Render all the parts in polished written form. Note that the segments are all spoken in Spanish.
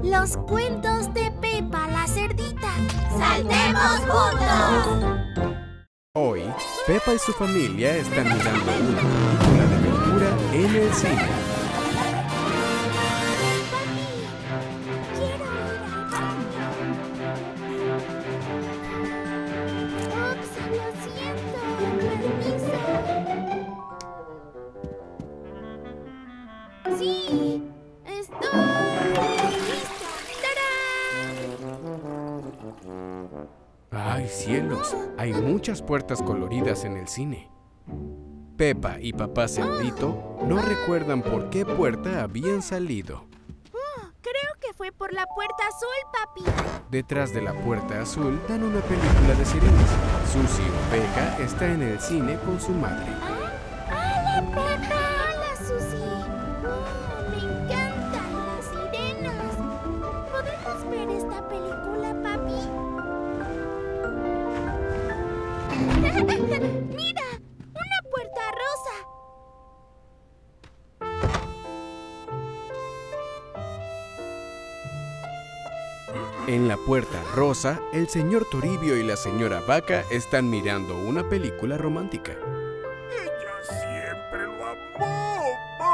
Los cuentos de Pepa la cerdita. ¡Saltemos juntos! Hoy, Pepa y su familia están mirando una película de aventura en el cine. Quiero ir al baño. Ups, lo siento. Permiso. Sí, estoy lista. ¡Tarán! ¡Ay, cielos! Hay muchas puertas coloridas en el cine. Pepa y Papá Cerdito no recuerdan por qué puerta habían salido. Creo que fue por la puerta azul, papi. Detrás de la puerta azul dan una película de sirenas. Susie Oveja está en el cine con su madre. ¡Hola, Pepa! ¡Hola, Susie! Me encantan las sirenas. ¿Podemos ver esta película, papi? ¡Mira! ¡Una puerta rosa! En la puerta rosa, el señor Toribio y la señora Vaca están mirando una película romántica. Ella siempre lo amó.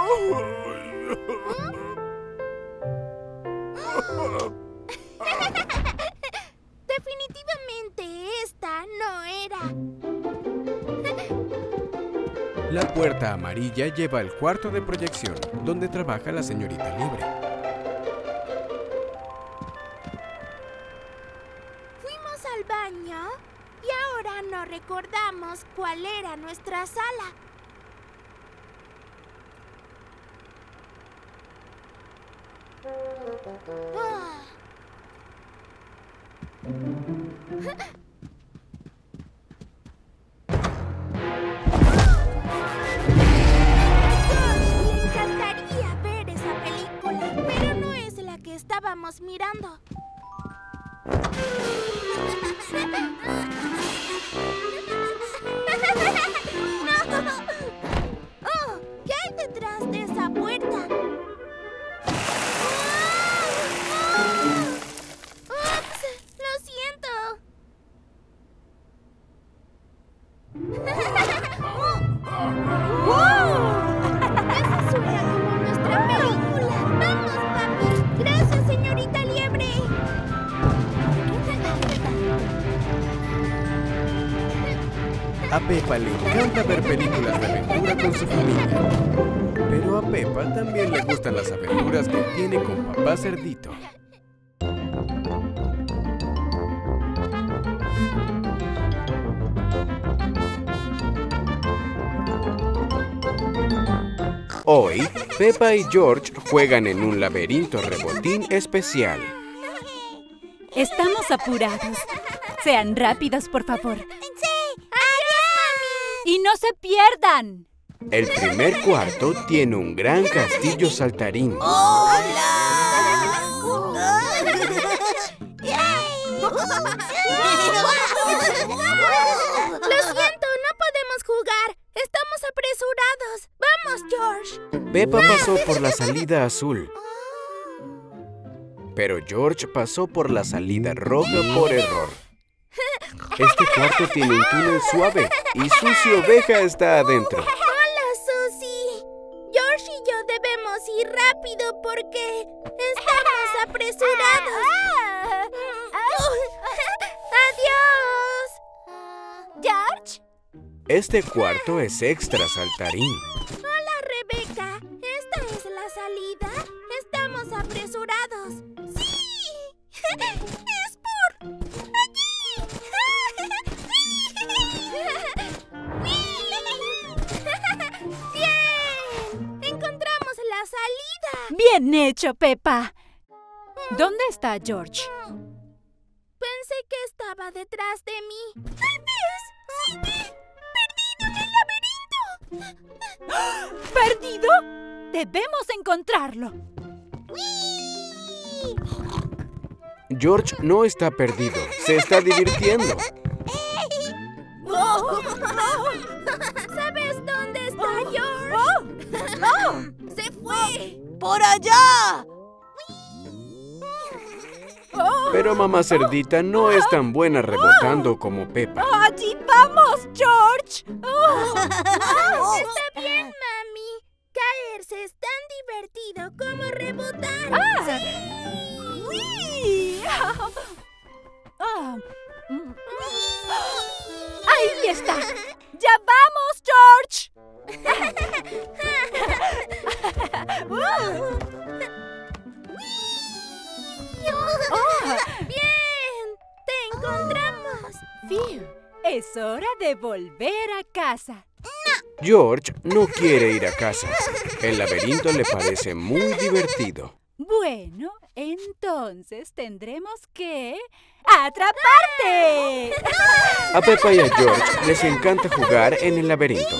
Definitivamente esta no era. La puerta amarilla lleva al cuarto de proyección, donde trabaja la señorita Liebre. Fuimos al baño y ahora no recordamos cuál era nuestra sala. Ah. Le encantaría ver esa película, pero no es la que estábamos mirando. ¡No! ¡Oh! ¿Qué hay detrás de esa puerta? ¡Ups! ¡Lo siento! Eso suena como nuestra película. ¡Vamos, papi! ¡Gracias, señorita Liebre! A Pepa le encanta ver películas de aventura con su familia. Pero a Pepa también le gustan las aventuras que tiene con Papá Cerdito. Hoy, Pepa y George juegan en un laberinto rebotín especial. Estamos apurados. Sean rápidos, por favor. ¡Sí! ¡Adiós, mami! ¡Y no se pierdan! El primer cuarto tiene un gran castillo saltarín. Lo siento, no podemos jugar. Estamos apresurados. ¡Vamos, George! Pepa pasó por la salida azul. Pero George pasó por la salida roja por error. Este cuarto tiene un túnel suave y Susie Oveja está adentro. ¡Hola, Susie! George y yo debemos ir rápido porque estamos apresurados. ¡Adiós! ¿George? Este cuarto es extra saltarín. Hola, Rebeca. ¿Esta es la salida? Estamos apresurados. ¡Sí! ¡Es por allí! ¡Bien! ¡Encontramos la salida! ¡Bien hecho, Pepa! ¿Dónde está George? Pensé que estaba detrás de mí. ¿Tal vez? ¡Sí! ¡Perdido en el laberinto! ¿Perdido? Debemos encontrarlo. George no está perdido, se está divirtiendo. ¿Sabes dónde está George? ¡Se fue! ¡Por allá! Pero mamá cerdita no es tan buena rebotando como Peppa. ¡Allí vamos, George! Está bien, mami. Caerse es tan divertido como rebotar. ¡Uy! ¡Ahí está! ¡Ya vamos, George! ¡Bien! ¡Te encontramos! ¡Fiu! Es hora de volver a casa. George no quiere ir a casa. El laberinto le parece muy divertido. Bueno, entonces tendremos que ¡atraparte! A Peppa y a George les encanta jugar en el laberinto.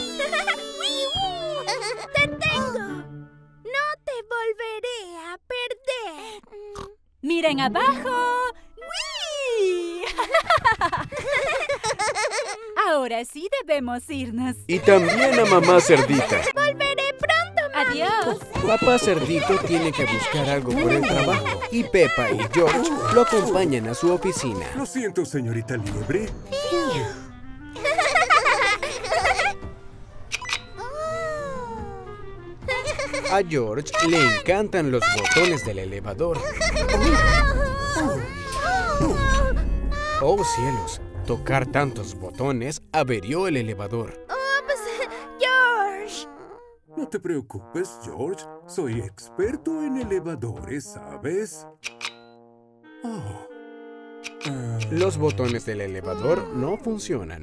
¡Te tengo! ¡No te volveré a perder! ¡Miren abajo! ¡Uy! Ahora sí debemos irnos. Y también a mamá cerdita. ¡Volveré pronto, mami! ¡Adiós! Papá cerdito tiene que buscar algo por el trabajo. Y Peppa y George lo acompañan a su oficina. Lo siento, señorita Liebre. A George le encantan los botones del elevador. ¡Oh, cielos! Tocar tantos botones averió el elevador. ¡Ups! ¡George! No te preocupes, George. Soy experto en elevadores, ¿sabes? Oh. Los botones del elevador no funcionan.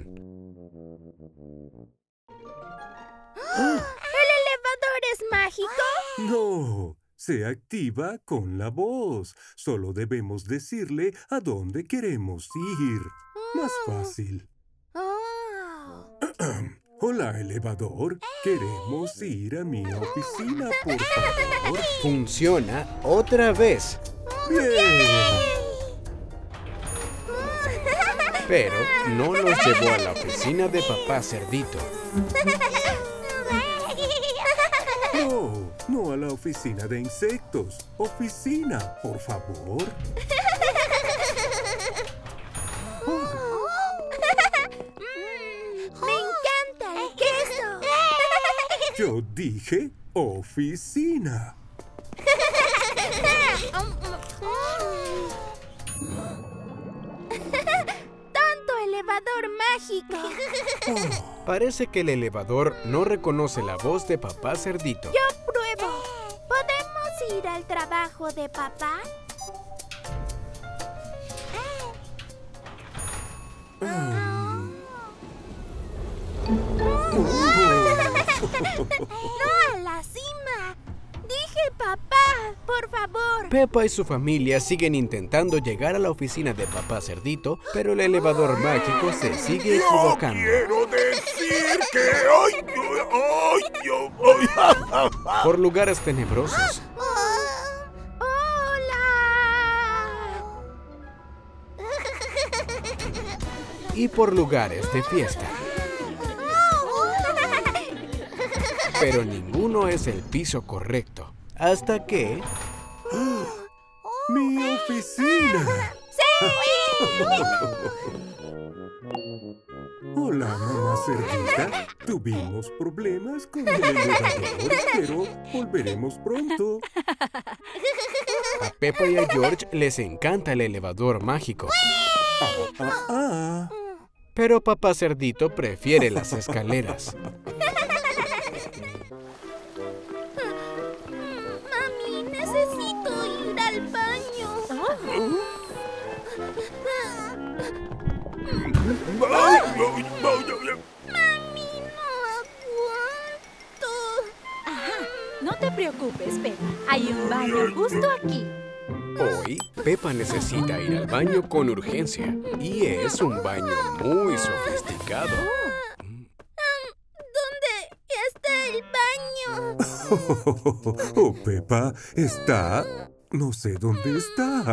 ¿El elevador es mágico? No, se activa con la voz. Solo debemos decirle a dónde queremos ir. Más fácil. Oh. Hola, elevador. Queremos ir a mi oficina, por favor. Funciona otra vez. ¡Bien! Pero no los llevó a la oficina de papá cerdito. No, no a la oficina de insectos. Oficina, por favor. ¡Me encanta el queso! Yo dije oficina. ¡Tonto elevador mágico! Parece que el elevador no reconoce la voz de papá cerdito. ¡Yo pruebo! ¿Podemos ir al trabajo de papá? ¡No a la cima! ¡Dije papá! ¡Por favor! Peppa y su familia siguen intentando llegar a la oficina de papá cerdito, pero el elevador mágico se sigue equivocando. Quiero decir que... ¡Ay! Por lugares tenebrosos ¡Hola! y por lugares de fiesta. Pero ninguno es el piso correcto. Hasta que... ¡Mi oficina! Hola, mamá cerdita. Tuvimos problemas con el elevador, pero volveremos pronto. A Peppa y a George les encanta el elevador mágico. Pero papá cerdito prefiere las escaleras. Mami, necesito ir al baño. Mami, no aguanto. No te preocupes, Peppa. Hay un baño justo aquí. Hoy, Peppa necesita ir al baño con urgencia. Y es un baño muy sofisticado. ¿Dónde está el baño? Oh, Peppa, está... No sé dónde está.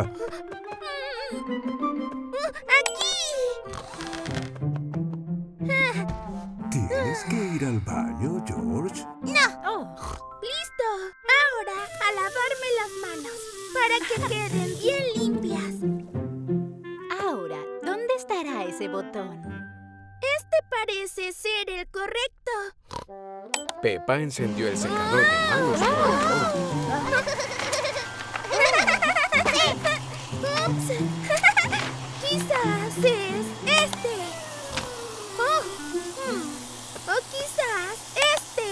¡Aquí! ¿Tienes que ir al baño, George? Oh, ¡Listo! Ahora a lavarme las manos para que queden bien limpias. ese botón? Este parece ser el correcto. Peppa encendió el secador de manos por error. Ups. Quizás es este. O quizás este.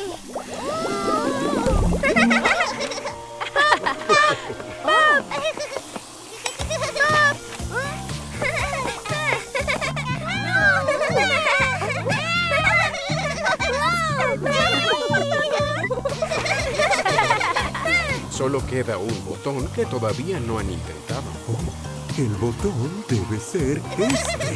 Solo queda un botón que todavía no han intentado. El botón debe ser este.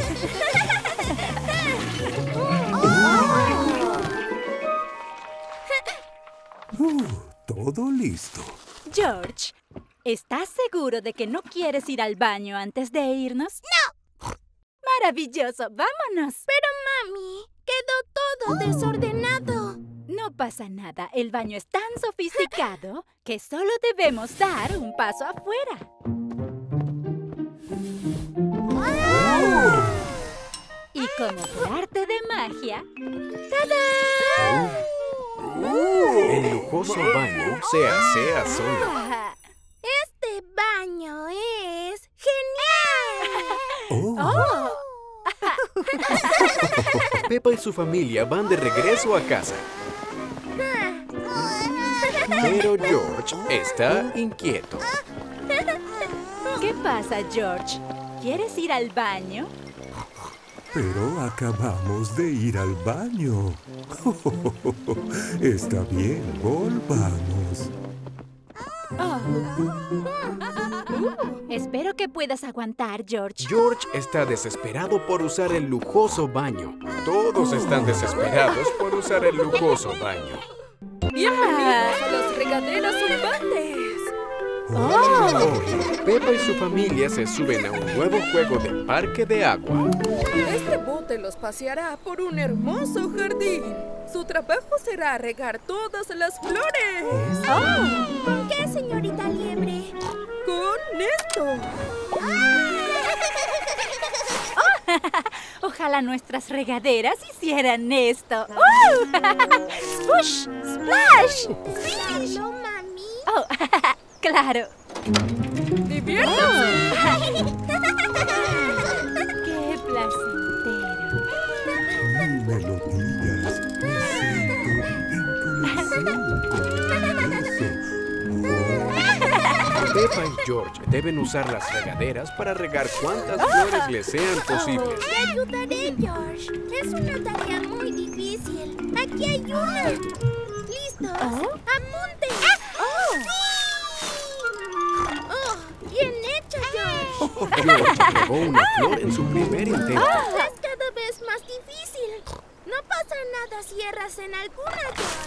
Todo listo. George, ¿estás seguro de que no quieres ir al baño antes de irnos? ¡No! ¡Maravilloso! ¡Vámonos! Pero, mami, quedó todo desordenado. No pasa nada. El baño es tan sofisticado que solo debemos dar un paso afuera. Y como por arte de magia, ¡tadán! El lujoso baño se asea solo. Este baño es genial. Peppa y su familia van de regreso a casa. Pero George está inquieto. ¿Qué pasa, George? ¿Quieres ir al baño? Pero acabamos de ir al baño. Está bien, volvamos. Espero que puedas aguantar, George. George está desesperado por usar el lujoso baño. Todos están desesperados por usar el lujoso baño. ¡Bienvenidos a las regaderas urbanas! Peppa y su familia se suben a un nuevo juego de parque de agua. Este bote los paseará por un hermoso jardín. Su trabajo será regar todas las flores. ¿Con qué, señorita Liebre? ¡Con esto! Ojalá nuestras regaderas hicieran esto. ¡Spush! ¡Splash! ¿Hazlo, mami? Oh, claro. ¡Diviértanse! ¡Qué placentero! Melodías, me siento en conexión con el universo. Peppa y George deben usar las regaderas para regar cuantas flores les sean posibles. Te ayudaré, George. Es una tarea muy difícil. Aquí hay una. ¿Listos? ¡Apunten! ¡Bien hecho, George! George regó una flor en su primer intento. Es cada vez más difícil. No pasa nada si erras en alguna,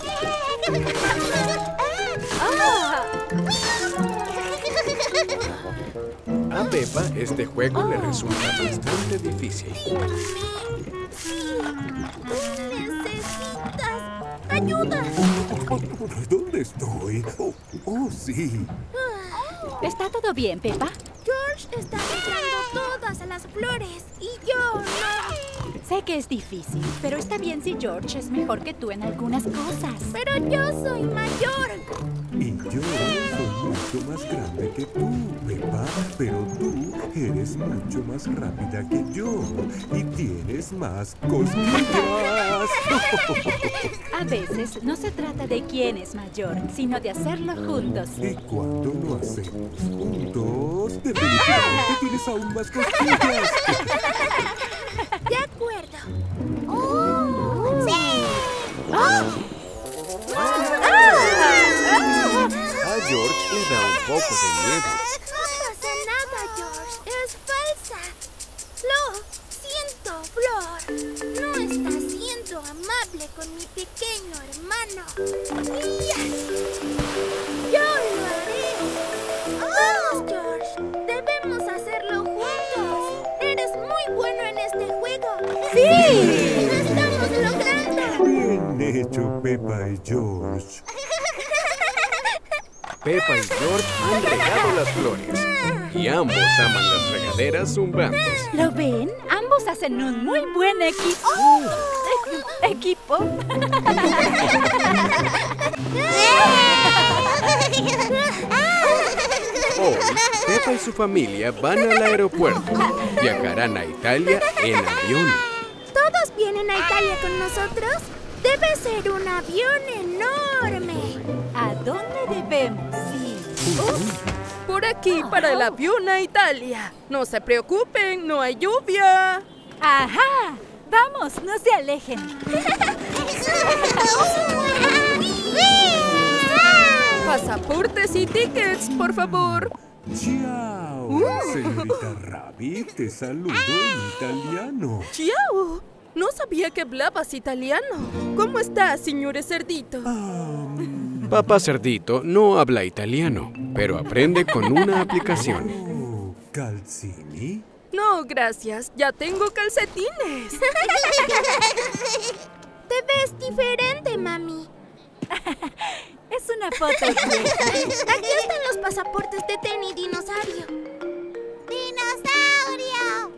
George. A Peppa este juego le resulta bastante difícil. Sí. Necesitas ayuda. ¿Dónde estoy? Sí. ¿Está todo bien, Peppa? George está regando todas las flores y yo no. Sé que es difícil, pero está bien si George es mejor que tú en algunas cosas. Pero yo soy mayor. Y yo soy mucho más grande que tú, Peppa. Pero tú eres mucho más rápida que yo. Y tienes más cosquillas. A veces no se trata de quién es mayor, sino de hacerlo juntos. Y cuando lo hacemos juntos, definitivamente tienes aún más cosquillas. De acuerdo. ¡Sí! A George le da un poco de miedo. No pasa nada, George. Es falsa. Lo siento, Flor. No estás siendo amable con mi pequeño hermano. ¡Yo lo haré! Vamos, George. Debemos hacerlo juntos. Eres muy bueno en este juego. ¡Sí! ¡Lo estamos logrando! Bien hecho, Peppa y George. Peppa y George han regado las flores. y ambos aman las regaderas zumbantes. ¿Lo ven? Ambos hacen un muy buen equipo. ¿Equipo? Hoy, Peppa y su familia van al aeropuerto. Viajarán a Italia en avión. ¿Todos vienen a Italia con nosotros? Debe ser un avión enorme. ¿A dónde debemos ir? Por aquí para el avión a Italia. No se preocupen, no hay lluvia. ¡Ajá! ¡Vamos, no se alejen! Pasaportes y tickets, por favor. ¡Ciao! Señorita Rabbit, te saludo en italiano. ¡Ciao! No sabía que hablabas italiano. ¿Cómo estás, señor Cerdito? Papá Cerdito no habla italiano, pero aprende con una aplicación. Oh, ¿calzini? No, gracias. Ya tengo calcetines. Te ves diferente, mami. Es una foto vieja. Aquí están los pasaportes de Tenny Dinosaurio. ¡Dinosaurio!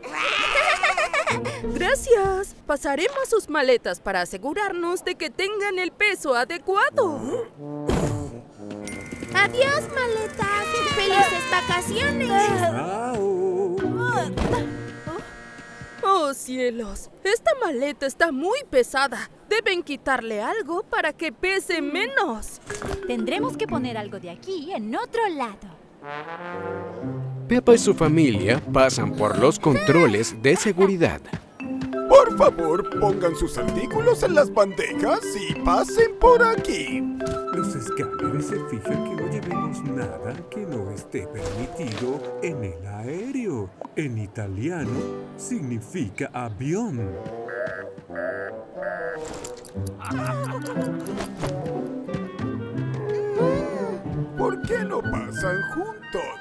Gracias. Pasaremos sus maletas para asegurarnos de que tengan el peso adecuado. Adiós, maletas. ¡Felices vacaciones! ¡Ciao! ¡Oh, cielos! Esta maleta está muy pesada. Deben quitarle algo para que pese menos. Tendremos que poner algo de aquí en otro lado. Peppa y su familia pasan por los controles de seguridad. Por favor, pongan sus artículos en las bandejas y pasen por aquí. Los escáneres se fijan que no llevemos nada que no esté permitido en el aéreo. En italiano significa avión. ¿Por qué no pasan juntos?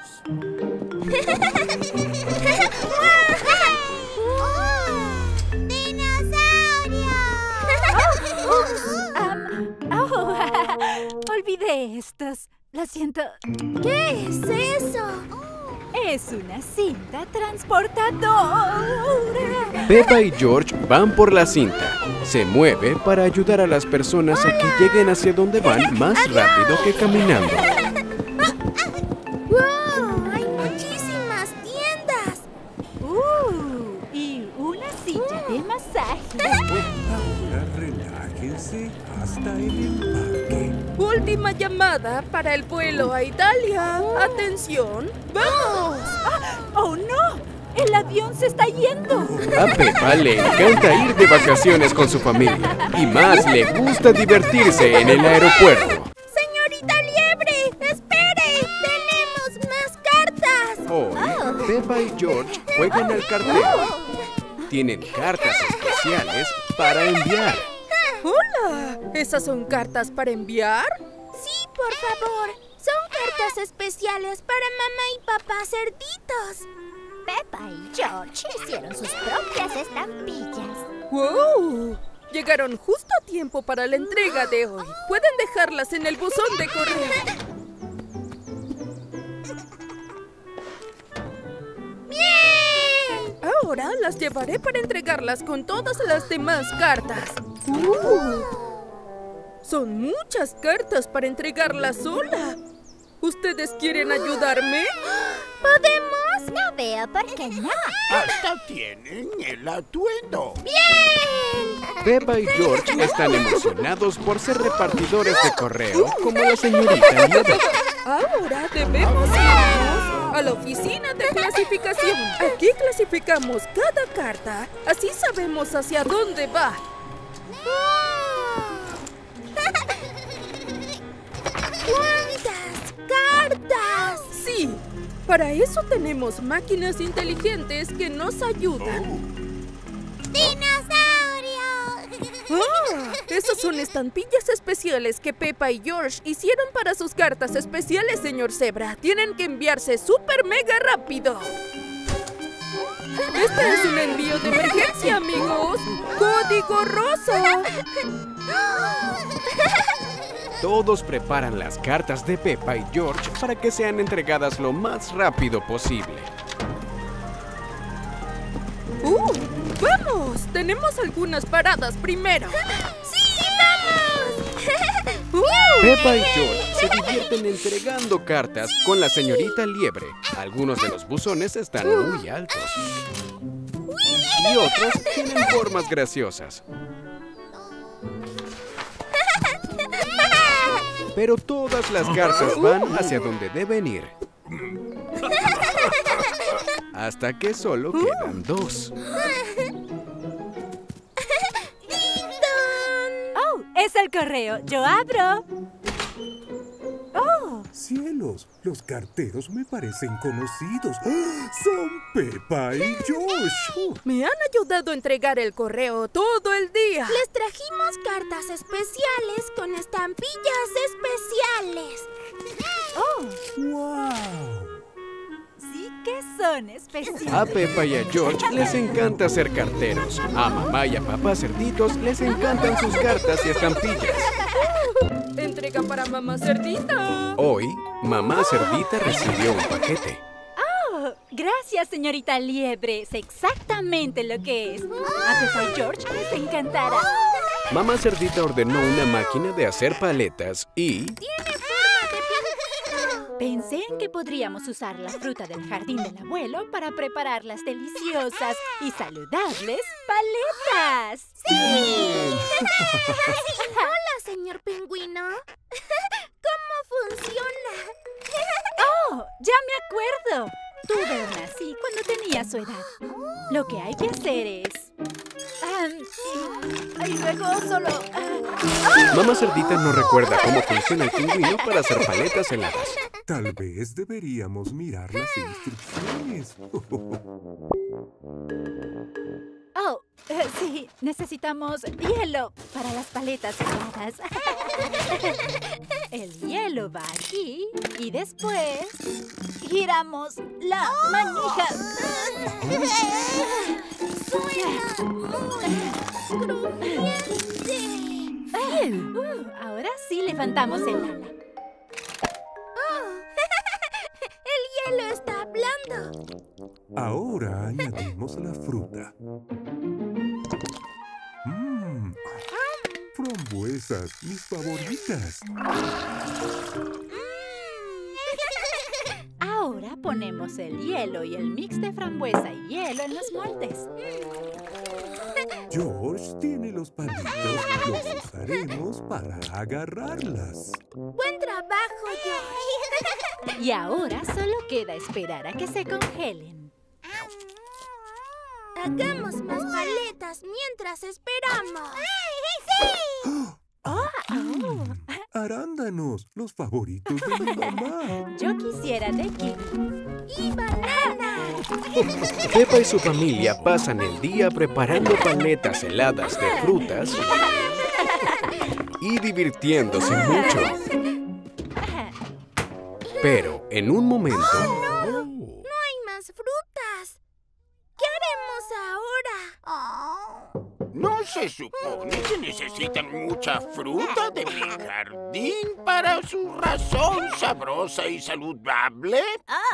Olvidé estos. Lo siento. ¿Qué es eso? Es una cinta transportadora. Peppa y George van por la cinta. Se mueve para ayudar a las personas a que lleguen hacia donde van más rápido que caminando. ¡Wow! ¡Hay muchísimas tiendas! Y una silla de masaje. Ahora relájense hasta en el parque. Última llamada para el vuelo a Italia. ¡Atención! ¡Vamos! ¡Oh, no! ¡El avión se está yendo! A Peppa le encanta ir de vacaciones con su familia y más le gusta divertirse en el aeropuerto. ¡Señorita Liebre! ¡Espere! ¡Tenemos más cartas! Hoy, Peppa y George juegan al cartero. Tienen cartas especiales para enviar. ¡Hola! ¿Esas son cartas para enviar? Sí, por favor. Son cartas especiales para mamá y papá cerditos. Peppa y George hicieron sus propias estampillas. ¡Wow! Llegaron justo a tiempo para la entrega de hoy. Pueden dejarlas en el buzón de correo. ¡Bien! Ahora las llevaré para entregarlas con todas las demás cartas. Son muchas cartas para entregarlas sola. ¿Ustedes quieren ayudarme? ¿Podemos? No veo por qué no. Hasta tienen el atuendo. Peppa y George están emocionados por ser repartidores de correo como la señorita Liebre. Ahora debemos irnos a la oficina de clasificación. Aquí clasificamos cada carta. Así sabemos hacia dónde va. ¿Cuántas cartas? Sí, para eso tenemos máquinas inteligentes que nos ayudan. ¡Dinosaurio! ¡Ah! Esos son estampillas especiales que Peppa y George hicieron para sus cartas especiales, señor Zebra. Tienen que enviarse súper mega rápido. Este es un envío de emergencia, amigos. ¡Código rosa! todos preparan las cartas de Peppa y George para que sean entregadas lo más rápido posible. ¡Vamos! Tenemos algunas paradas primero. ¡Sí, vamos! Peppa y George se divierten entregando cartas con la señorita Liebre. Algunos de los buzones están muy altos. Y otros tienen formas graciosas. Pero todas las cartas van hacia donde deben ir. Hasta que solo quedan 2. ¡Oh! ¡Es el correo! ¡Yo abro! ¡Oh! ¡Cielos! Los carteros me parecen conocidos. ¡Ah! ¡Son Peppa y George! Me han ayudado a entregar el correo todo el día. Les trajimos cartas especiales con estampillas especiales. ¡Oh! ¡Wow! Sí que son especiales. A Peppa y a George les encanta ser carteros. A mamá y a papá cerditos les encantan sus cartas y estampillas. Entrega para mamá cerdita. Hoy, mamá cerdita recibió un paquete. ¡Oh! Gracias, señorita Liebre. Sé exactamente lo que es. A Peppa y George les encantará. Mamá cerdita ordenó una máquina de hacer paletas y... Pensé en que podríamos usar la fruta del jardín del abuelo para preparar las deliciosas y saludables paletas. ¡Sí! Hola, señor pingüino. ¿Cómo funciona? ¡Oh! ¡Ya me acuerdo! Tuve una así cuando tenía su edad. Lo que hay que hacer es... y luego solo... Mamá cerdita no recuerda cómo funciona el pingüino para hacer paletas heladas. Tal vez deberíamos mirar las instrucciones. Oh, sí, necesitamos hielo para las paletas heladas. El hielo va aquí y después giramos la manija. Suena muy crujiente. Ahora sí levantamos el ala. El hielo está hablando. Ahora añadimos la fruta. Frambuesas, mis favoritas. Ahora ponemos el hielo y el mix de frambuesa y hielo en los moldes. George tiene los palitos. Los usaremos para agarrarlas. Buen trabajo, George. Y ahora solo queda esperar a que se congelen. Hagamos más paletas mientras esperamos. Arándanos, los favoritos de mi mamá. Yo quisiera de kiwi. ¡Y banana! Peppa y su familia pasan el día preparando paletas heladas de frutas y divirtiéndose mucho. Pero en un momento... ¡No hay más frutas! ¿Qué haremos ahora? ¿No se supone que necesitan mucha fruta de mi jardín para su razón sabrosa y saludable?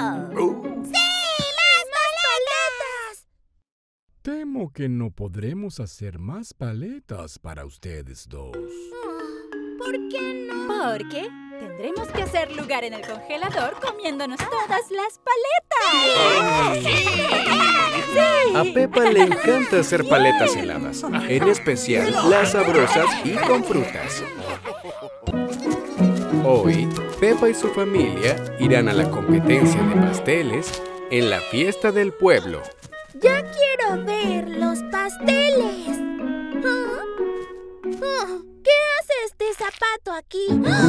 Temo que no podremos hacer más paletas para ustedes dos. ¿Por qué no? Porque tendremos que hacer lugar en el congelador comiéndonos todas las paletas. ¡Sí! A Peppa le encanta hacer paletas heladas, en especial las sabrosas y con frutas. Hoy, Peppa y su familia irán a la competencia de pasteles en la fiesta del pueblo. ¡Ya quiero ver los pasteles! ¿Qué hace este zapato aquí?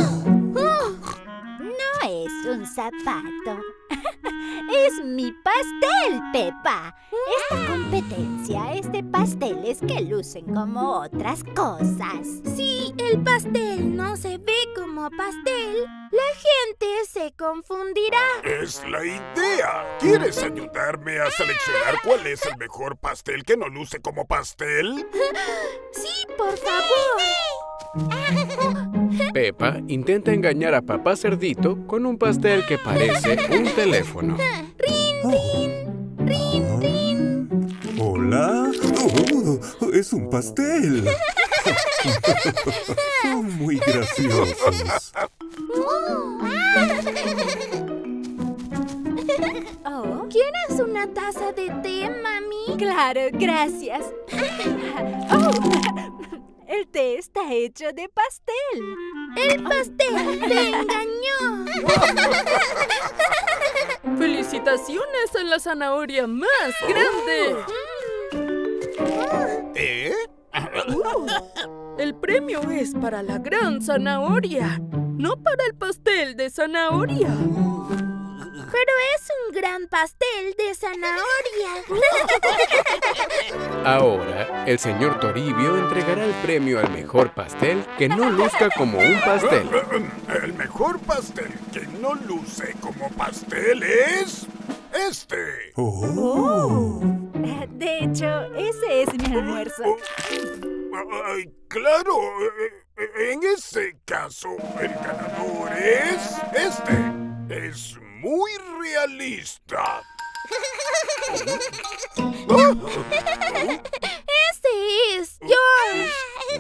No es un zapato. Es mi pastel, Peppa. Esta competencia es de pasteles que lucen como otras cosas. Si el pastel no se ve como pastel, la gente se confundirá. Es la idea. ¿Quieres ayudarme a seleccionar cuál es el mejor pastel que no luce como pastel? Sí, por favor. Peppa intenta engañar a Papá Cerdito con un pastel que parece un teléfono. ¿Hola? ¡Oh! ¡Es un pastel! Son muy graciosos. Oh, ¿Quieres una taza de té, mami? claro, gracias. Oh, el té está hecho de pastel. ¡El pastel te engañó! ¡Felicitaciones a la zanahoria más grande! ¿Eh? El premio es para la gran zanahoria, no para el pastel de zanahoria. Pero es un gran pastel de zanahoria. Ahora, el señor Toribio entregará el premio al mejor pastel que no luzca como un pastel. El mejor pastel que no luce como pastel es este. ¡Oh! De hecho, ese es mi almuerzo. Ay, claro. En ese caso, el ganador es este. Es muy realista. ¡Ese es George!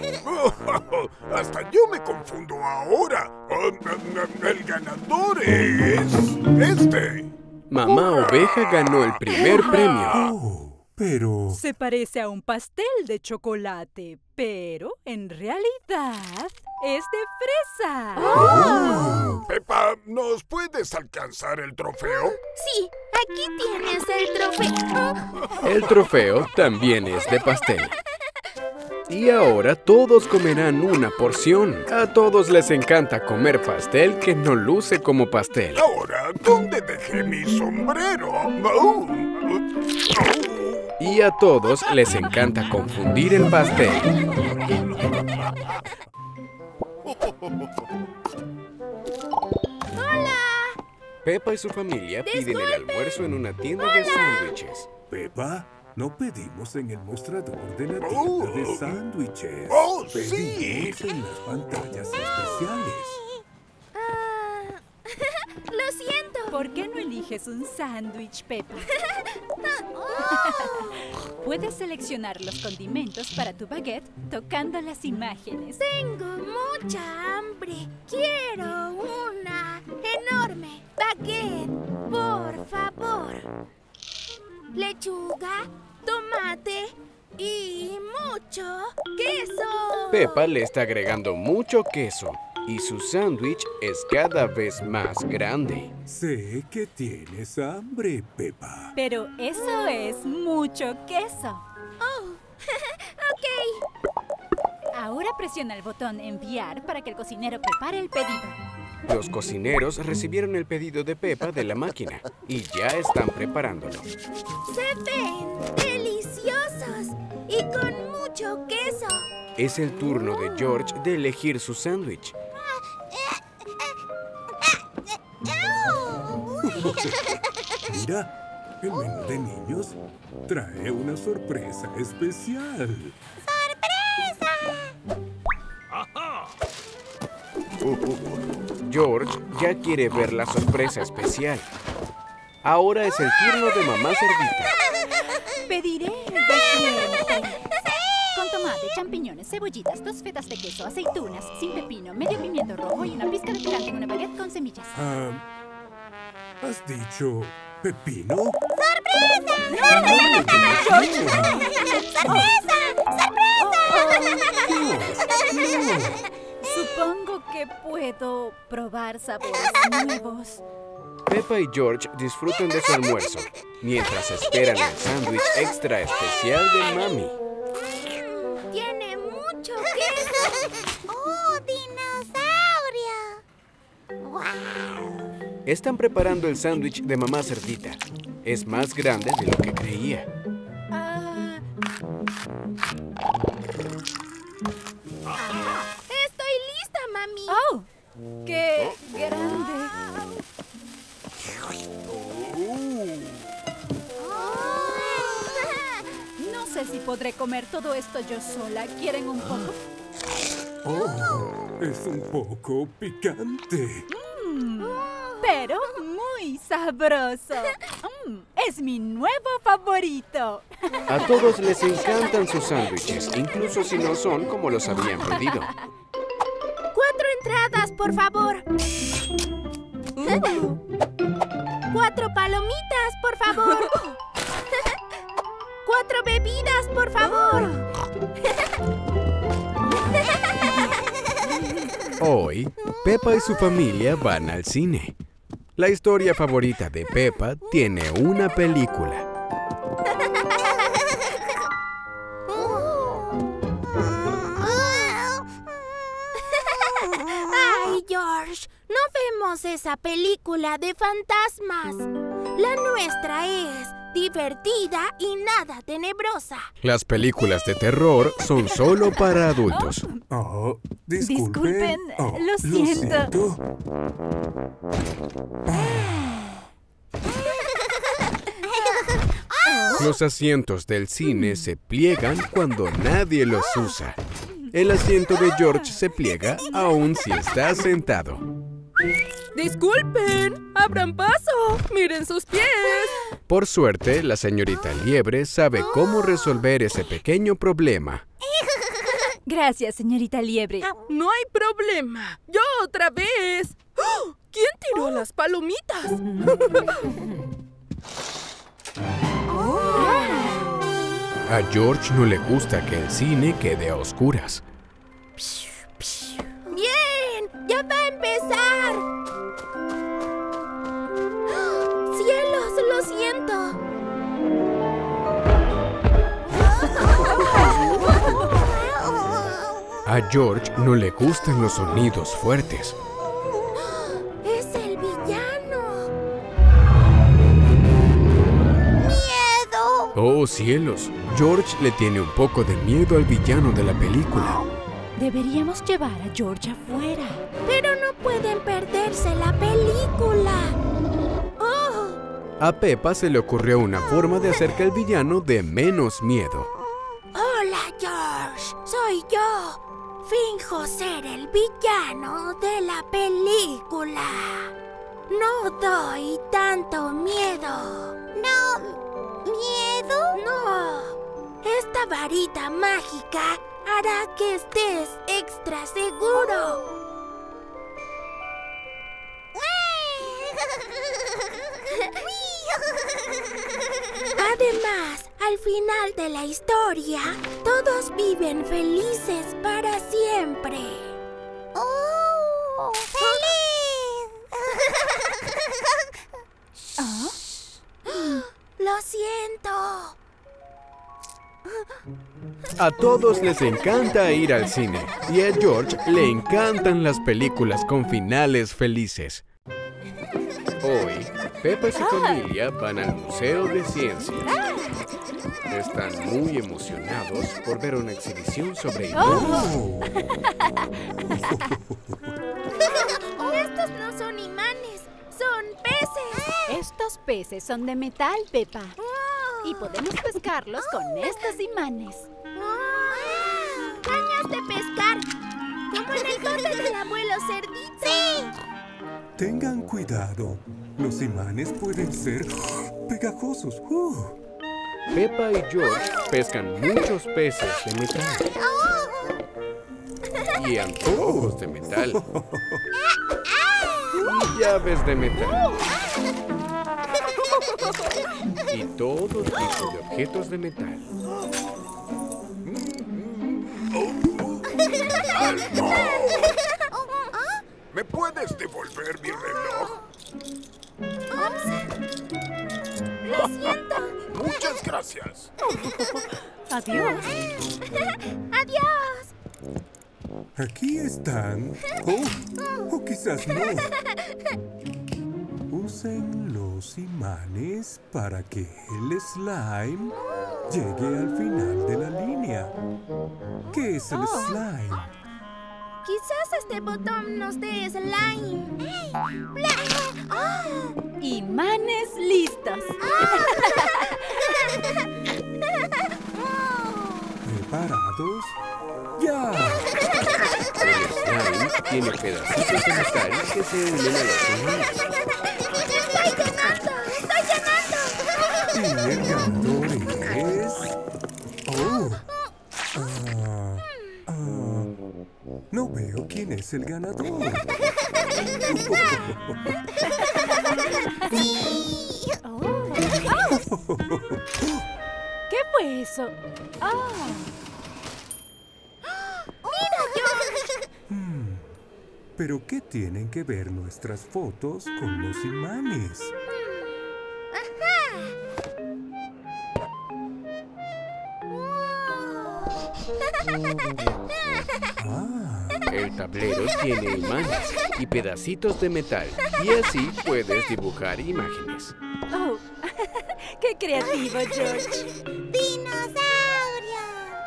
Hasta yo me confundo ahora. El ganador es este. Mamá Oveja ganó el primer premio. ¡Oh! Pero... Se parece a un pastel de chocolate, pero en realidad es de fresa. Peppa, ¿nos puedes alcanzar el trofeo? Sí, aquí tienes el trofeo. El trofeo también es de pastel. Y ahora todos comerán una porción. A todos les encanta comer pastel que no luce como pastel. Ahora, ¿dónde dejé mi sombrero? Y a todos les encanta confundir el pastel. Peppa y su familia piden el almuerzo en una tienda de sándwiches. Peppa, no pedimos en el mostrador de la tienda de sándwiches. ¡Oh, Pedimos sí! en las pantallas especiales. Lo siento. ¿Por qué no eliges un sándwich, Peppa? Puedes seleccionar los condimentos para tu baguette tocando las imágenes. Tengo mucha hambre. Quiero una enorme baguette, por favor. Lechuga, tomate y mucho queso. Peppa le está agregando mucho queso y su sándwich es cada vez más grande. Sé que tienes hambre, Peppa. Pero eso es mucho queso. Oh, ok. Ahora presiona el botón enviar para que el cocinero prepare el pedido. Los cocineros recibieron el pedido de Peppa de la máquina y ya están preparándolo. Se ven deliciosos y con mucho queso. Es el turno de George de elegir su sándwich. Mira, el menú de niños trae una sorpresa especial. George ya quiere ver la sorpresa especial. Ahora es el turno de Mamá Cerdita. Pediré de siempre. Con tomate, champiñones, cebollitas, 2 fetas de queso, aceitunas, sin pepino, medio pimiento rojo y una pizca de picante en una baguette con semillas. ¿Has dicho pepino? Supongo que puedo probar sabores nuevos. Peppa y George disfrutan de su almuerzo, mientras esperan el sándwich extra especial de Mami. Tiene mucho queso. ¡Oh, dinosaurio! ¡Wow! Están preparando el sándwich de Mamá Cerdita. Es más grande de lo que creía. ¡Estoy lista, mami! ¡Oh! ¡Qué grande! No sé si podré comer todo esto yo sola. ¿Quieren un poco? Oh, es un poco picante. Pero muy sabroso. Es mi nuevo favorito. A todos les encantan sus sándwiches, incluso si no son como los habían pedido. 4 entradas, por favor. 4 palomitas, por favor. 4 bebidas, por favor. Hoy, Peppa y su familia van al cine. La historia favorita de Peppa tiene una película. Ay, George, no vemos esa película de fantasmas. La nuestra es divertida y nada tenebrosa. Las películas de terror son solo para adultos. Oh, Disculpen, Oh, lo siento. Los asientos del cine se pliegan cuando nadie los usa. El asiento de George se pliega aun si está sentado. Disculpen, abran paso. Miren sus pies. Por suerte, la señorita Liebre sabe cómo resolver ese pequeño problema. Gracias, señorita Liebre. No hay problema. Yo otra vez. ¡Oh! ¿Quién tiró las palomitas? A George no le gusta que el cine quede a oscuras. ¡Bien! ¡Ya va a empezar! ¡Cielos, lo siento! A George no le gustan los sonidos fuertes. ¡Es el villano! ¡Miedo! ¡Oh, cielos! George le tiene un poco de miedo al villano de la película. Deberíamos llevar a George afuera. Pero no pueden perderse la película. ¡Oh! A Peppa se le ocurrió una forma de hacer que el villano dé menos miedo. ¡Hola, George! ¡Soy yo! Finjo ser el villano de la película. No doy tanto miedo. ¿No? ¿Miedo? No. Esta varita mágica hará que estés extra seguro. Además, al final de la historia, todos viven felices para siempre. ¡Oh! ¡Feliz! ¡Lo siento! A todos les encanta ir al cine y a George le encantan las películas con finales felices. Hoy, Peppa y su familia van al Museo de Ciencia. Están muy emocionados por ver una exhibición sobre imanes. Estos no son imanes, son peces. Estos peces son de metal, Peppa. Y podemos pescarlos con estos imanes. ¡Cañas de pescar! Como en el bote del abuelo cerdito. ¡Sí! Tengan cuidado. Los imanes pueden ser pegajosos. Peppa y George pescan muchos peces de metal. Y antojos de metal. Y llaves de metal. Y todo tipo de objetos de metal. ¿Me puedes devolver mi reloj? ¡Lo siento! Muchas gracias. Adiós. ¡Adiós! Aquí están. O quizás no. Usen los imanes para que el slime llegue al final de la línea. ¿Qué es el slime? Quizás este botón nos dé slime. Imanes listos. ¿Preparados? ¡Ya! tiene pedacitos de metal que se unen a los imanes. Y el ganador es... no veo quién es el ganador. ¿Qué fue eso? ¿Pero qué tienen que ver nuestras fotos con los imanes? El tablero tiene imanes y pedacitos de metal, y así puedes dibujar imágenes. ¡Oh! ¡Qué creativo, George! ¡Dinosaurio!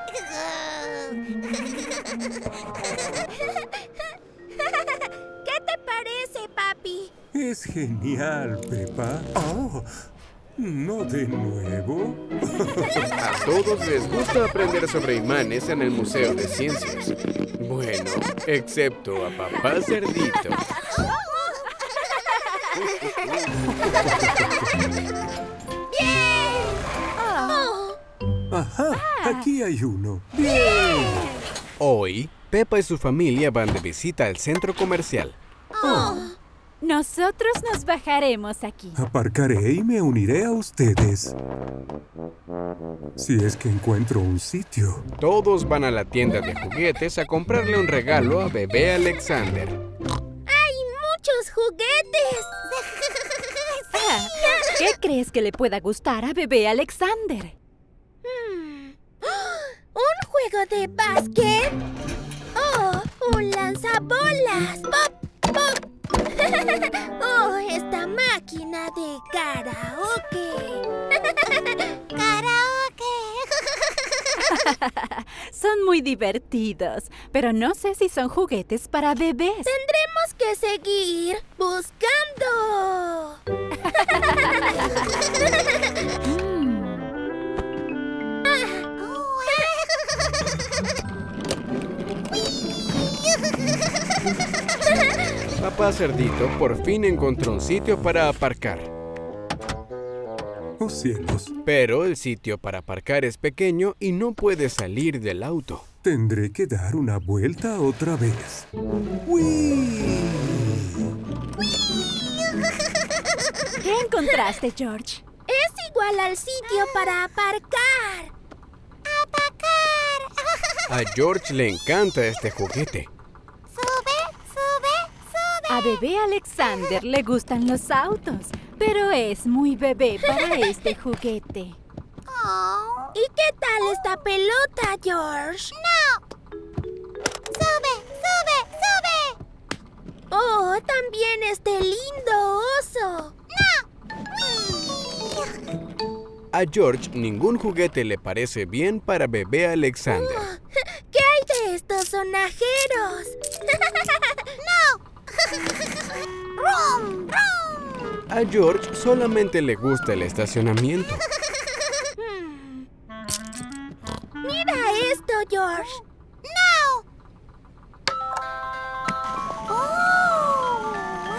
¿Qué te parece, papi? Es genial, Peppa. ¡Oh! ¿No de nuevo? A todos les gusta aprender sobre imanes en el Museo de Ciencias. Bueno, excepto a Papá Cerdito. Ajá, aquí hay uno. Hoy, Peppa y su familia van de visita al centro comercial. Nosotros nos bajaremos aquí. Aparcaré y me uniré a ustedes. Si es que encuentro un sitio. Todos van a la tienda de juguetes a comprarle un regalo a bebé Alexander. ¡Hay muchos juguetes! ¿Qué crees que le pueda gustar a bebé Alexander? ¿Un juego de básquet? ¡Oh! ¡Un lanzabolas! ¡Pop! ¡Pop! ¡Oh! ¡Esta máquina de karaoke! ¡Karaoke! Son muy divertidos, pero no sé si son juguetes para bebés. Tendremos que seguir buscando. Papá Cerdito por fin encontró un sitio para aparcar. ¡Oh, cielos! Pero el sitio para aparcar es pequeño y no puede salir del auto. Tendré que dar una vuelta otra vez. ¡Uy! ¿Qué encontraste, George? Es igual al sitio para aparcar. A George le encanta este juguete. A bebé Alexander le gustan los autos, pero es muy bebé para este juguete. ¿Y qué tal esta pelota, George? ¡No! ¡Sube, sube, sube! ¡Oh, también este lindo oso! ¡No! A George ningún juguete le parece bien para bebé Alexander. ¿Qué hay de estos sonajeros? ¡No! ¡Rum, rum! A George solamente le gusta el estacionamiento. ¡Mira esto, George! ¡No! ¡Oh!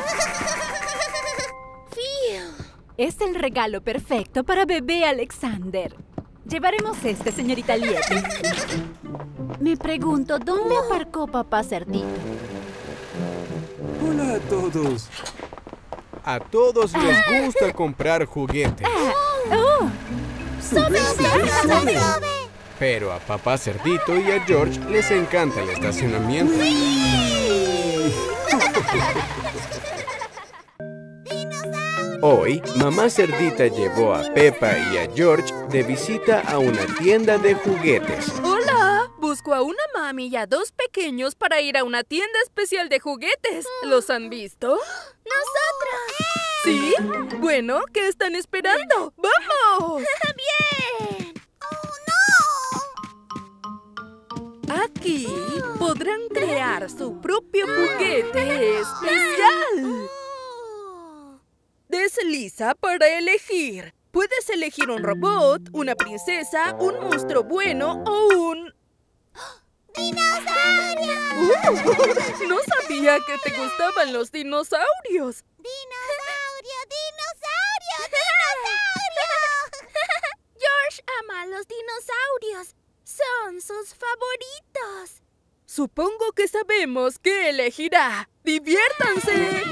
¡Phil! Es el regalo perfecto para bebé Alexander. Llevaremos este, señorita Liebre. Me pregunto, ¿dónde aparcó papá Cerdito? ¡Hola a todos! A todos les gusta comprar juguetes. ¡Sube, sube, sube! Pero a Papá Cerdito y a George les encanta el estacionamiento. Hoy, Mamá Cerdita llevó a Peppa y a George de visita a una tienda de juguetes. ¡Hola! Busco a una mami y a dos pequeños para ir a una tienda especial de juguetes. ¿Los han visto? ¡Nosotros! ¿Sí? Bueno, ¿qué están esperando? ¡Vamos! ¡Bien! Aquí podrán crear su propio juguete especial. Desliza para elegir. Puedes elegir un robot, una princesa, un monstruo bueno o un... ¡Dinosaurio! No sabía que te gustaban los dinosaurios. ¡Dinosaurio! ¡Dinosaurio! ¡Dinosaurio! George ama a los dinosaurios. Son sus favoritos. Supongo que sabemos qué elegirá. ¡Diviértanse!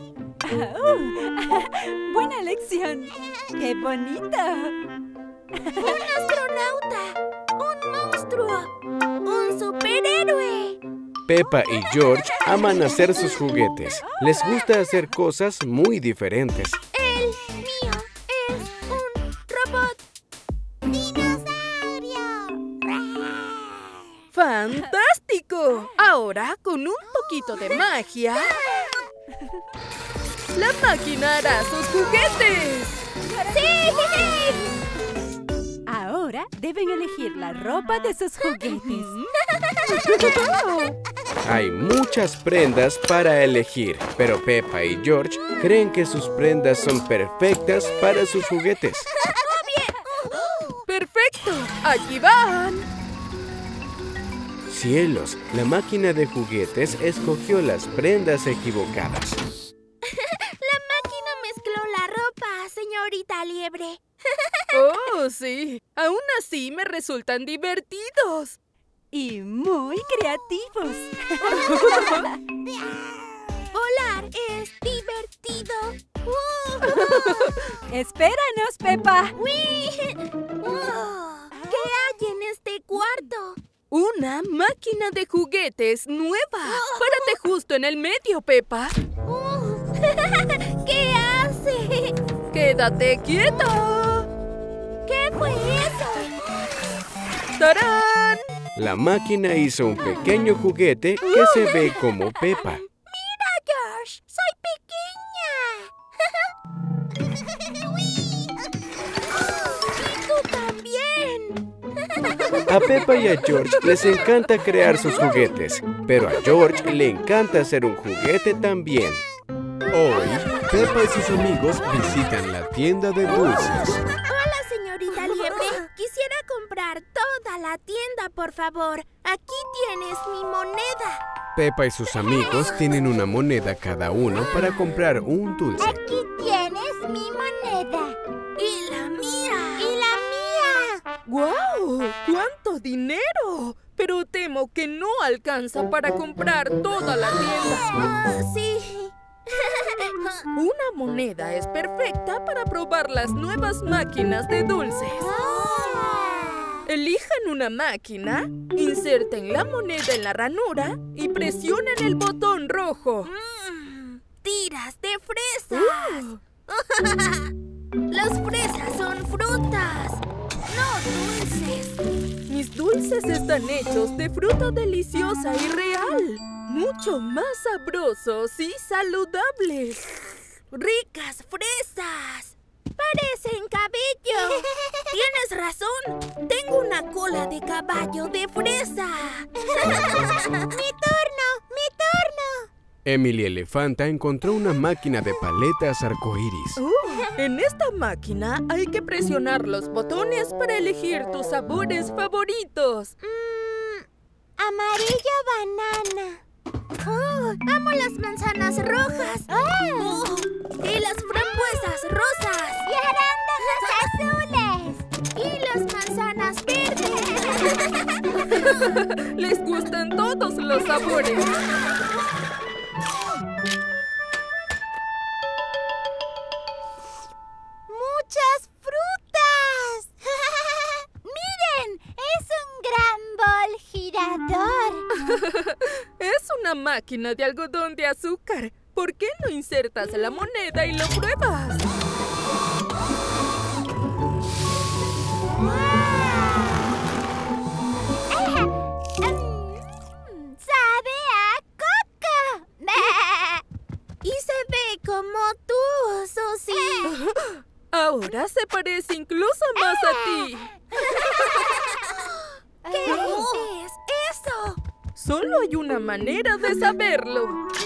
Buena elección. ¡Qué bonito! Un astronauta, un monstruo, un superhéroe. Peppa y George aman hacer sus juguetes. Les gusta hacer cosas muy diferentes. El mío es un robot. ¡Dinosaurio! ¡Fantástico! Ahora, con un poquito de magia, la máquina hará sus juguetes. ¡Sí! Ahora deben elegir la ropa de sus juguetes. Hay muchas prendas para elegir, pero Peppa y George creen que sus prendas son perfectas para sus juguetes. ¡Perfecto! ¡Allí van! Cielos, la máquina de juguetes escogió las prendas equivocadas. La máquina mezcló la ropa, señorita Liebre. ¡Oh, sí! Aún así me resultan divertidos. Y muy creativos. Volar es divertido. Espéranos, Peppa. ¡Uy! ¿Qué hay en este cuarto? Una máquina de juguetes nueva. Párate justo en el medio, Peppa. ¿Qué hace? ¡Quédate quieta! ¿Qué fue eso? ¡Tarán! La máquina hizo un pequeño juguete que se ve como Peppa. ¡Mira, George! ¡Soy pequeña! ¡Y tú también! A Peppa y a George les encanta crear sus juguetes, pero a George le encanta hacer un juguete también. Hoy, Peppa y sus amigos visitan la tienda de dulces. Hola, señorita Liebre. Quisiera comprar toda la tienda, por favor. Aquí tienes mi moneda. Peppa y sus amigos tienen una moneda cada uno para comprar un dulce. Aquí tienes mi moneda. ¡Y la mía! ¡Y la mía! ¡Guau! ¡Cuánto dinero! Pero temo que no alcanza para comprar toda la tienda. Sí. Una moneda es perfecta para probar las nuevas máquinas de dulces. Elijan una máquina, inserten la moneda en la ranura y presionen el botón rojo. ¡Tiras de fresas! Las fresas son frutas, no dulces. Mis dulces están hechos de fruta deliciosa y real. Mucho más sabrosos y saludables. ¡Ricas fresas! ¡Parecen cabello! ¡Tienes razón! Tengo una cola de caballo de fresa. ¡Mi turno! ¡Mi turno! Emily Elefanta encontró una máquina de paletas arcoíris. En esta máquina hay que presionar los botones para elegir tus sabores favoritos. Amarillo banana. ¡Amo las manzanas rojas! ¡Y las frambuesas rosas! ¡Y arándanos azules! ¡Y las manzanas verdes! Les gustan todos los sabores. ¡Muchas frutas! ¡Miren! ¡Es un gran bol girador! Es una máquina de algodón de azúcar. ¿Por qué no insertas la moneda y lo pruebas? ¡Sabe a coco! Y se ve como tú, Susie. Ahora se parece incluso más a ti. ¿Qué es eso? Solo hay una manera de saberlo.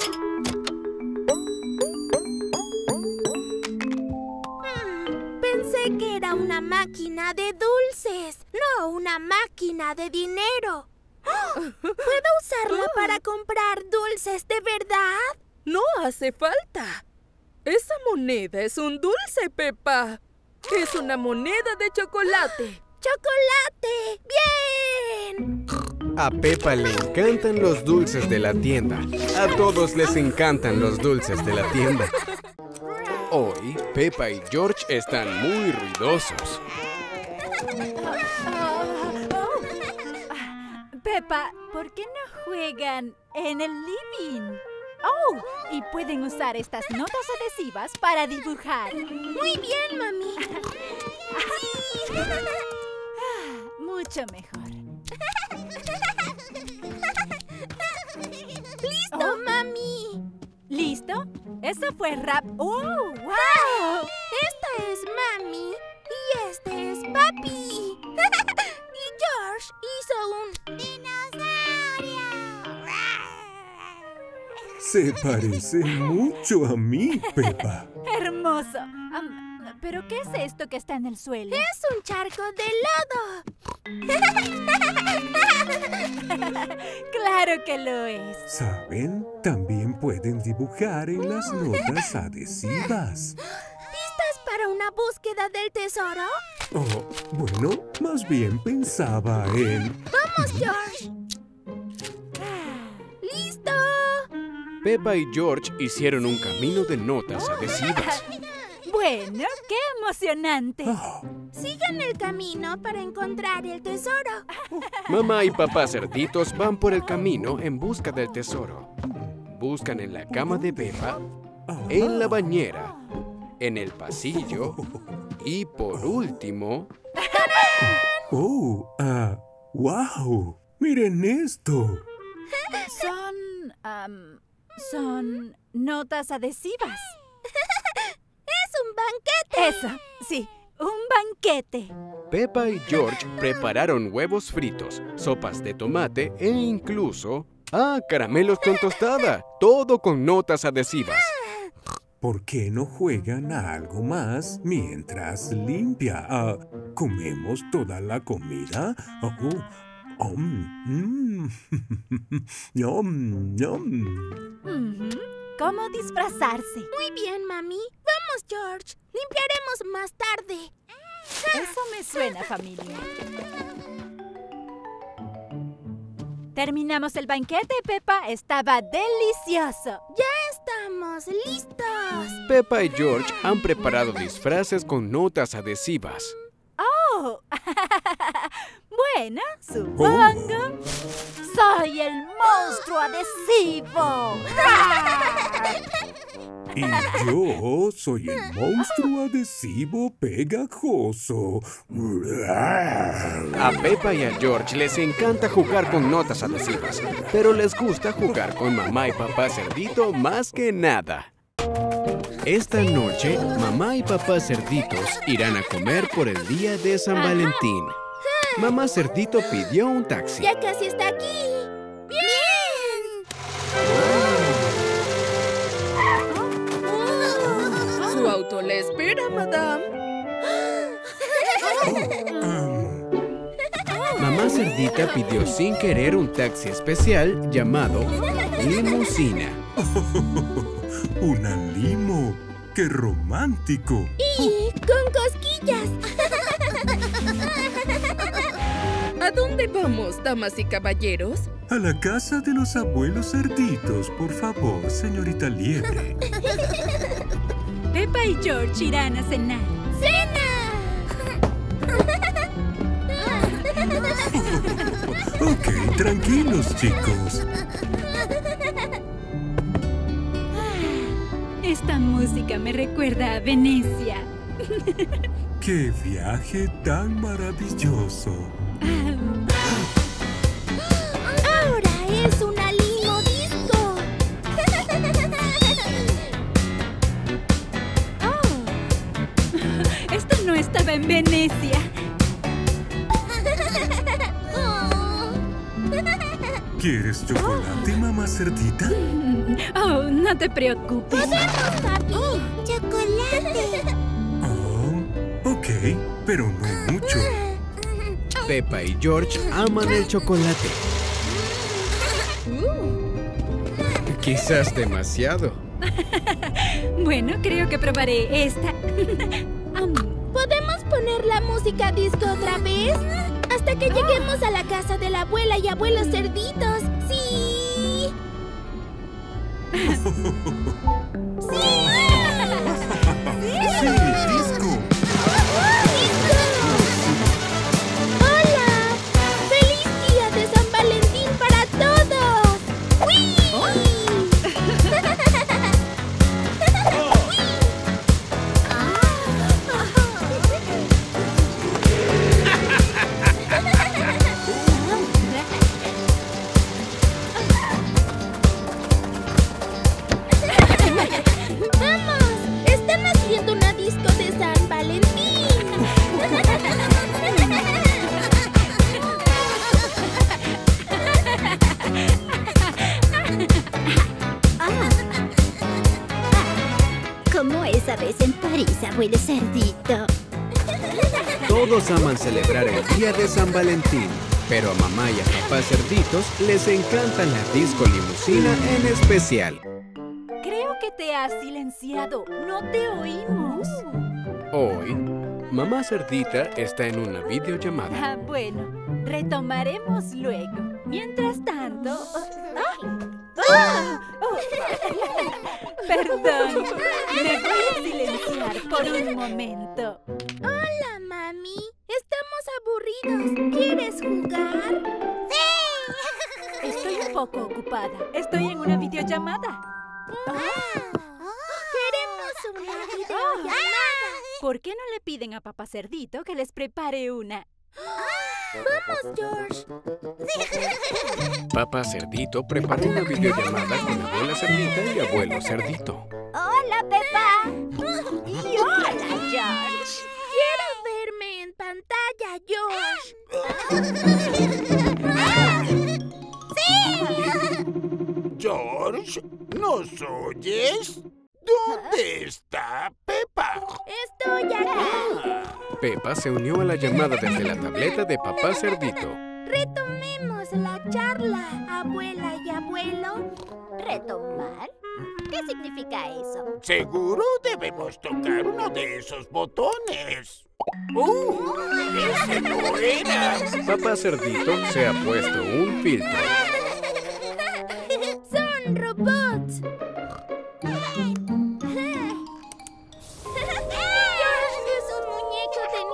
Pensé que era una máquina de dulces, no una máquina de dinero. ¿Puedo usarla para comprar dulces de verdad? No hace falta. Esa moneda es un dulce, Peppa. Es una moneda de chocolate. ¡Chocolate! ¡Bien! A Peppa le encantan los dulces de la tienda. A todos les encantan los dulces de la tienda. Hoy, Peppa y George están muy ruidosos. Peppa, ¿por qué no juegan en el living? Oh, y pueden usar estas notas adhesivas para dibujar. Muy bien, mami. Mucho mejor. ¡Listo, mami! ¿Listo? Eso fue rap. ¡Oh, wow! Esta es mami y este es papi. Y George hizo un dinosaurio. Se parece mucho a mí, Peppa. ¡Hermoso! ¿Pero qué es esto que está en el suelo? Es un charco de lodo. ¡Claro que lo es! ¿Saben? También pueden dibujar en las notas adhesivas. ¿Listas para una búsqueda del tesoro? Oh, bueno, más bien pensaba en... ¡Vamos, George! ¡Listo! Peppa y George hicieron un camino de notas adhesivas. Bueno, qué emocionante. Sigan el camino para encontrar el tesoro. Mamá y papá cerditos van por el camino en busca del tesoro. Buscan en la cama de Peppa, en la bañera, en el pasillo y por último... ¡Oh! ¡Wow! ¡Miren esto! Son notas adhesivas. ¡Es un banquete! Eso, sí, un banquete. Peppa y George prepararon huevos fritos, sopas de tomate e incluso... caramelos con tostada. Todo con notas adhesivas. ¿Por qué no juegan a algo más mientras limpia? ¿Comemos toda la comida? Yum, yum. ¿Cómo disfrazarse? Muy bien, mami. Vamos, George. Limpiaremos más tarde. Eso me suena, familia. Terminamos el banquete, Peppa. Estaba delicioso. ¡Ya estamos listos! Peppa y George han preparado disfraces con notas adhesivas. ¡Oh! Bueno, supongo. ¡Soy el monstruo adhesivo! Y yo soy el monstruo adhesivo pegajoso. A Peppa y a George les encanta jugar con notas adhesivas, pero les gusta jugar con mamá y papá cerdito más que nada. Esta noche, mamá y papá cerditos irán a comer por el día de San Valentín. Mamá cerdito pidió un taxi. ¡Ya casi está aquí! ¡Bien! Su auto le espera, madame. Mamá cerdita pidió sin querer un taxi especial llamado limusina. ¡Una limo! ¡Qué romántico! ¡Y con cosquillas! ¿A dónde vamos, damas y caballeros? A la casa de los abuelos cerditos, por favor, señorita Liebre. Peppa y George irán a cenar. Ok, tranquilos, chicos. Esta música me recuerda a Venecia. ¡Qué viaje tan maravilloso! ¡Ahora es una limo disco! Esto no estaba en Venecia. ¿Quieres chocolate, mamá cerdita? Oh, no te preocupes. ¡Podemos, papi! ¡Chocolate! Ok, pero no mucho. Peppa y George aman el chocolate. Quizás demasiado. Bueno, creo que probaré esta. ¿Podemos poner la música disco otra vez? Hasta que lleguemos a la casa de la abuela y abuelos cerditos. ¡Sí! ¡Sí, disco! ¡Hola! ¡Feliz día de San Valentín para todos! ¡Uy! ¡Vamos! ¡Están haciendo una disco de San Valentín! Como esa vez en París, abuelo cerdito. Todos aman celebrar el día de San Valentín, pero a mamá y a papá cerditos les encanta la disco limusina en especial. Creo que te has silenciado. No te oímos. Hoy, mamá cerdita está en una videollamada. Bueno, retomaremos luego. Mientras tanto... Perdón, me voy a silenciar por un momento. Hola, mami. Estamos aburridos. ¿Quieres jugar? ¡Sí! Estoy un poco ocupada. Estoy en una videollamada. Queremos una videollamada. ¿Por qué no le piden a papá cerdito que les prepare una? Vamos, George. Papá cerdito prepara una videollamada con abuela cerdita y abuelo cerdito. Hola, Pepa. Y hola, George. Quiero verme en pantalla, George. George, ¿nos oyes? ¿Dónde está Peppa? Estoy aquí. Peppa se unió a la llamada desde la tableta de papá cerdito. Retomemos la charla, abuela y abuelo. ¿Retomar? ¿Qué significa eso? Seguro debemos tocar uno de esos botones. ¡Ese no era! Papá cerdito se ha puesto un filtro. Son robots. George es un muñeco de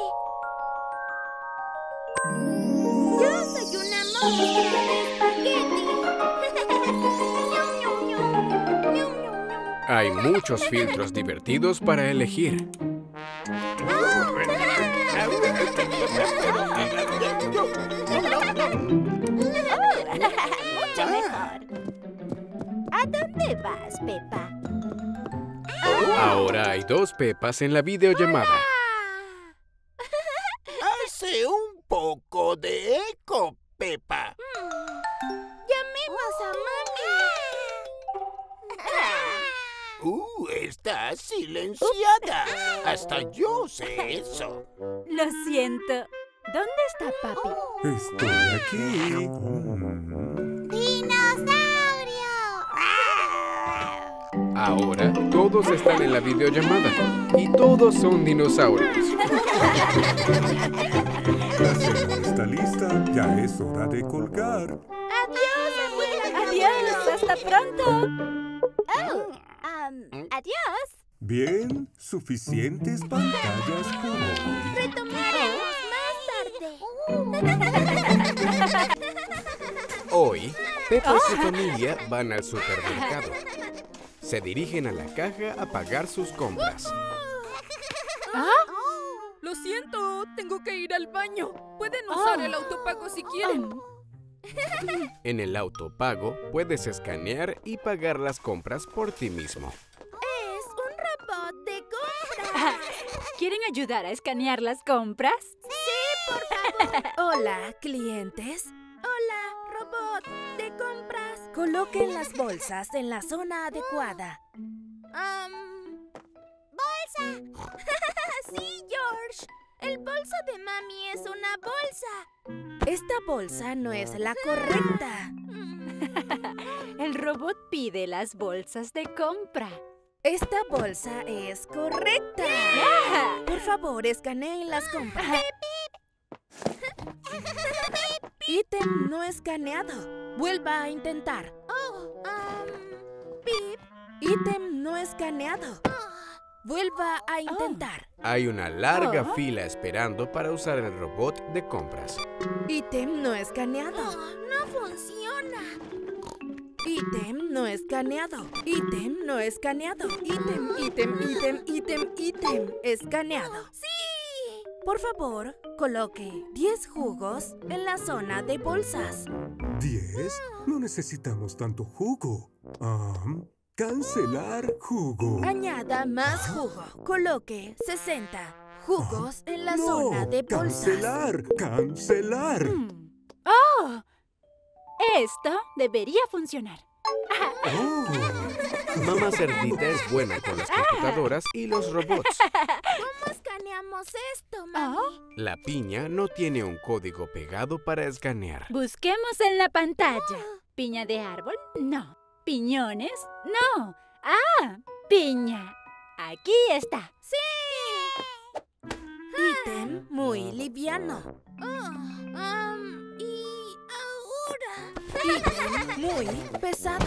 nieve. Yo soy una monstrua de espagueti. Ñam, ñam, ñam. Ñam, ñam, ñam. Hay muchos filtros divertidos para elegir. Mucho mejor. ¿A dónde vas, Pepa? Ahora hay dos Pepas en la videollamada. Hace un poco de eco, Peppa. Llamemos a mami. Está silenciada. Hasta yo sé eso. Lo siento. ¿Dónde está papi? Estoy aquí. ¡Dinosaurio! Ahora todos están en la videollamada y todos son dinosaurios. La cena está lista. Ya es hora de colgar. ¡Adiós, abuela! Adiós, hasta pronto. Adiós. Bien, suficientes pantallas por hoy. Retomaremos más tarde. Hoy, Peppa y su familia van al supermercado. Se dirigen a la caja a pagar sus compras. Lo siento, tengo que ir al baño. Pueden usar el autopago si quieren. En el autopago puedes escanear y pagar las compras por ti mismo. Es un robot de compras. ¿Quieren ayudar a escanear las compras? Sí, por favor. Hola, clientes. Hola, robot de compras. Coloquen las bolsas en la zona adecuada. ¡Bolsa! Sí, George. El bolso de mami es una bolsa. Esta bolsa no es la correcta. El robot pide las bolsas de compra. Esta bolsa es correcta. Por favor, escaneen las compras. Ítem no escaneado. Vuelva a intentar. Pip. Ítem no escaneado. Vuelva a intentar. Hay una larga fila esperando para usar el robot de compras. Ítem no escaneado. No funciona. Ítem no escaneado. Ítem no escaneado. Ítem escaneado. ¡Sí! Por favor, coloque 10 jugos en la zona de bolsas. ¿10? No necesitamos tanto jugo. Cancelar jugo. Añada más jugo. Coloque 60 jugos en la zona de bolsas. Cancelar. ¡Oh! Esto debería funcionar. Mamá Cerdita es buena con las computadoras y los robots. ¿Cómo escaneamos esto, mami? La piña no tiene un código pegado para escanear. Busquemos en la pantalla. ¿Piña de árbol? No. ¿Piñones? No. ¡Ah! ¡Piña! Aquí está. ¡Sí! Ítem muy liviano. ¿Y ahora? Ítem muy pesado.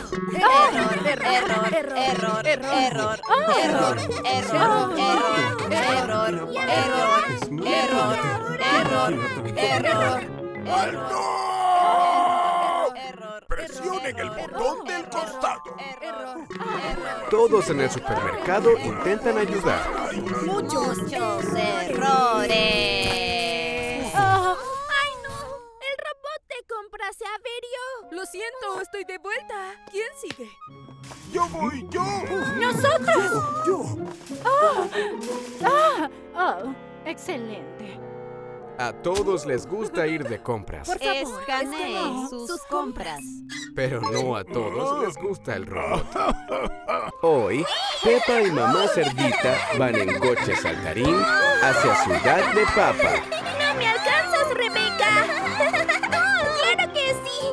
Presionen el botón del costado. Todos en el supermercado intentan ayudar. Muchos errores. ¡Ay, no! El robot de compra se averió. Lo siento, estoy de vuelta. ¿Quién sigue? ¡Yo voy, yo! ¡Nosotros! Yo. Excelente. A todos les gusta ir de compras, Por favor, Escanee sus compras. pero no a todos les gusta el robot. Hoy, Pepa y Mamá Cerdita van en coche saltarín hacia Ciudad de Papa. ¡No me alcanzas, Rebeca! ¡Claro que sí!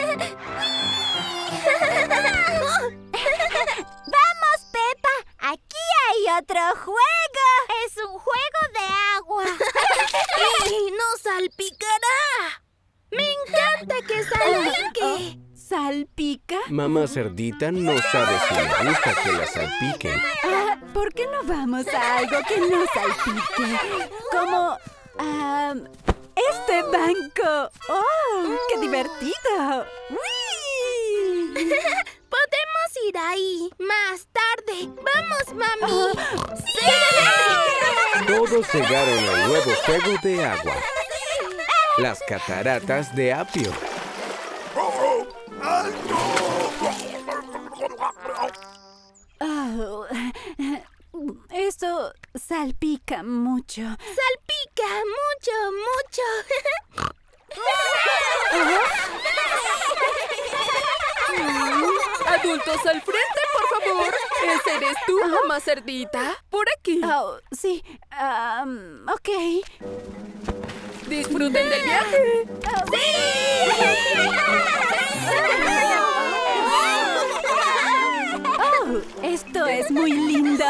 ¡Vamos, Pepa! ¡Aquí hay otro juego! ¡Es un juego de agua! ¡Y no salpicará! ¡Me encanta que salpique! ¿Salpica? Mamá Cerdita no sabe si le gusta que la salpiquen. ¿Por qué no vamos a algo que no salpique? Como... este banco. ¡Oh, qué divertido! ¡Uy! Podemos ir ahí más tarde. ¡Vamos, mami! ¡Sí! Todos llegaron al nuevo juego de agua. Las cataratas de Apio. Oh, eso salpica mucho. ¡Salpica mucho, mucho! Adultos al frente, por favor. ¿Ese eres tú, Mamá Cerdita? Por aquí. Oh, sí. Ok. Disfruten del viaje. Oh, esto es muy lindo.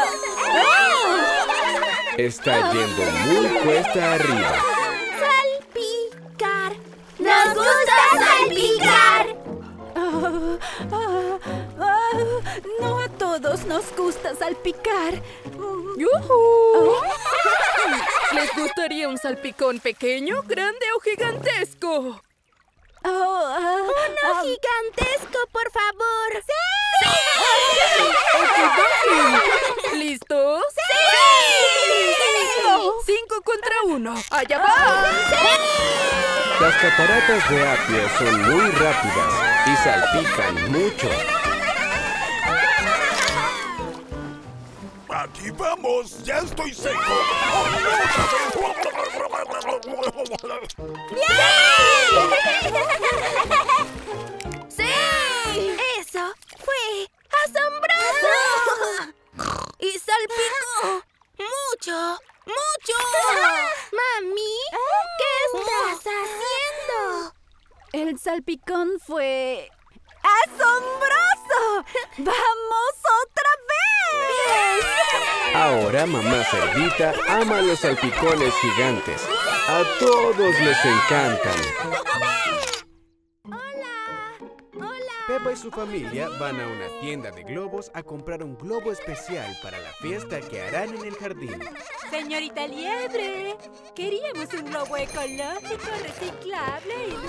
Está yendo muy cuesta arriba. ¡Salpicar! ¡Nos gusta salpicar! No a todos nos gusta salpicar. ¡Yujú! ¿Les gustaría un salpicón pequeño, grande o gigantesco? ¡Uno gigantesco, por favor! ¡Sí! ¿Listos? ¡Sí! 5 contra 1. ¡Allá va! Las cataratas de Apio son muy rápidas y salpican mucho. ¡Aquí vamos! ¡Ya estoy seco! ¡Sí! ¡Eso fue asombroso! ¡Y salpicó! ¡Mucho! ¡Mucho! ¡Mami! ¿Qué estás haciendo? El salpicón fue... asombroso! ¡Vamos otra vez! Ahora mamá cerdita ama los salpicones gigantes. A todos les encantan. Pepa y su familia van a una tienda de globos a comprar un globo especial para la fiesta que harán en el jardín. Señorita Liebre, queríamos un globo ecológico, reciclable y...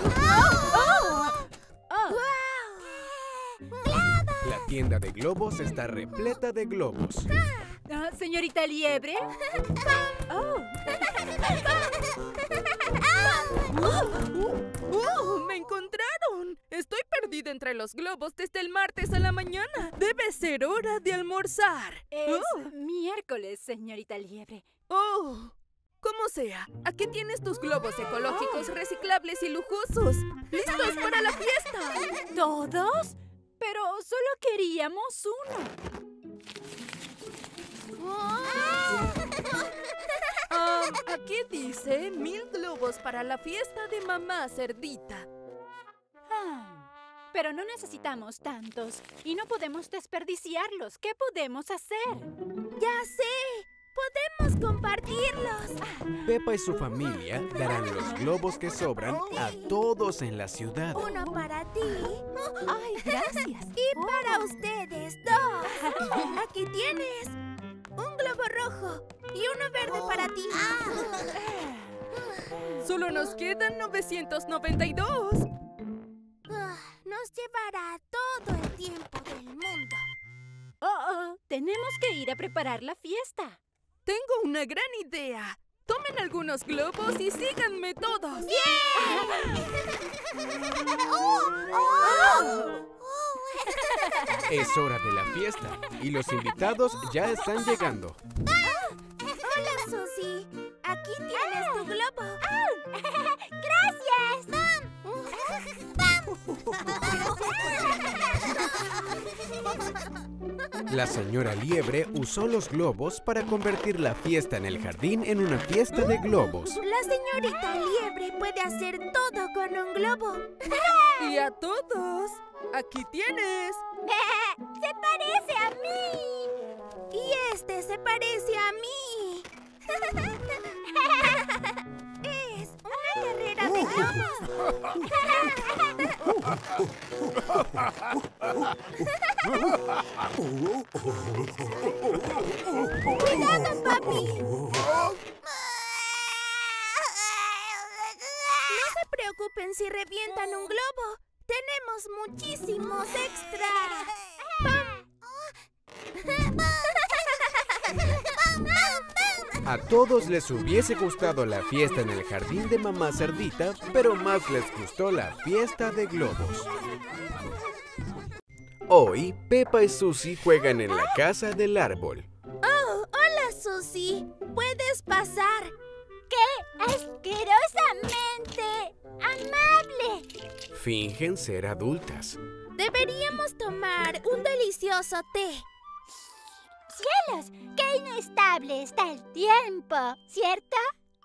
La tienda de globos está repleta de globos. Señorita Liebre. ¡Me encontraron! Estoy perdida entre los globos desde el martes a la mañana. Debe ser hora de almorzar. Es miércoles, señorita Liebre. Como sea, aquí tienes tus globos ecológicos, reciclables y lujosos. ¡Listos para la fiesta! ¿Todos? Pero solo queríamos uno. Aquí dice 1000 globos para la fiesta de mamá cerdita. Pero no necesitamos tantos y no podemos desperdiciarlos. ¿Qué podemos hacer? ¡Ya sé! ¡Podemos compartirlos! Pepa y su familia darán los globos que sobran a todos en la ciudad. Uno para ti. ¡Ay, gracias! Y para ustedes, 2. Aquí tienes un globo rojo y uno verde para ti. Solo nos quedan 992. Nos llevará todo el tiempo del mundo. Tenemos que ir a preparar la fiesta. Tengo una gran idea. Tomen algunos globos y síganme todos. Es hora de la fiesta y los invitados ya están llegando. Hola, Susie. Aquí tienes tu globo. La señora Liebre usó los globos para convertir la fiesta en el jardín en una fiesta de globos. La señorita Liebre puede hacer todo con un globo. Y a todos, aquí tienes. ¡Se parece a mí! Y este se parece a mí. Es una carrera de globos. ¡Cuidado, papi! No se preocupen si revientan un globo. Tenemos muchísimos extra. A todos les hubiese gustado la fiesta en el jardín de mamá cerdita, pero más les gustó la fiesta de globos. Hoy, Pepa y Susie juegan en la casa del árbol. Hola, Susie. ¿Puedes pasar? ¡Qué asquerosamente amable! Fingen ser adultas. Deberíamos tomar un delicioso té. ¡Cielos! ¡Qué inestable está el tiempo! ¿Cierto?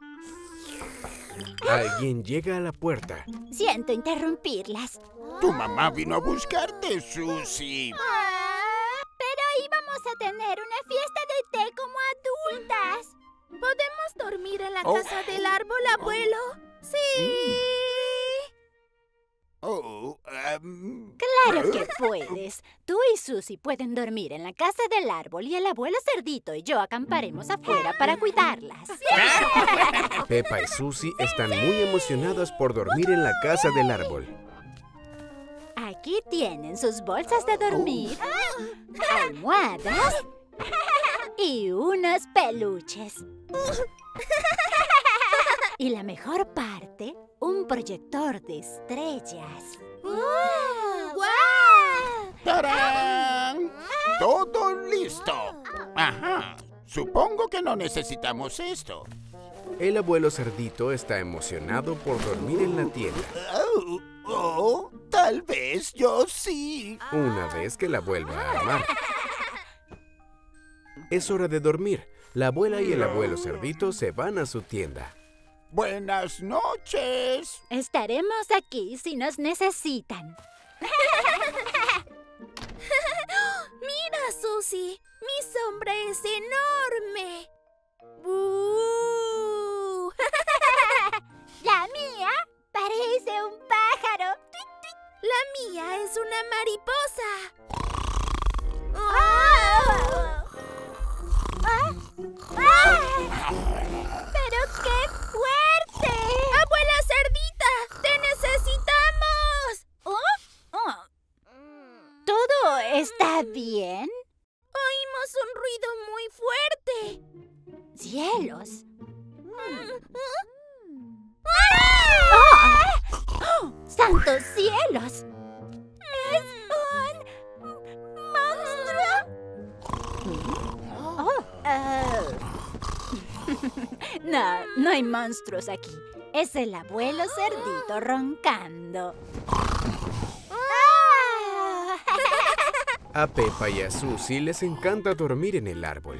Alguien llega a la puerta. Siento interrumpirlas. Tu mamá vino a buscarte, Susie. Pero íbamos a tener una fiesta de té como adultas. ¿Podemos dormir en la casa del árbol, abuelo? Sí. ¡Claro que puedes! Tú y Susie pueden dormir en la casa del árbol y el abuelo cerdito y yo acamparemos afuera para cuidarlas. Pepa y Susie están muy emocionadas por dormir en la casa del árbol. Aquí tienen sus bolsas de dormir, almohadas y unos peluches. Y la mejor parte, un proyector de estrellas. ¡Guau! ¡Tarán! ¡Todo listo! Ajá. Supongo que no necesitamos esto. El abuelo cerdito está emocionado por dormir en la tienda. Tal vez yo sí. Una vez que la vuelva a armar. Es hora de dormir. La abuela y el abuelo cerdito se van a su tienda. Buenas noches. Estaremos aquí si nos necesitan. Susie. Mi sombra es enorme. ¡Bú! La mía parece un pájaro. La mía es una mariposa. ¡Pero qué fuerte! ¡Abuela Cerdita! ¡Te necesitamos! ¿Todo está bien? Oímos un ruido muy fuerte. ¡Cielos! ¡Santos cielos! ¡Es un monstruo! No hay monstruos aquí. Es el abuelo cerdito roncando. A Peppa y a Susie les encanta dormir en el árbol.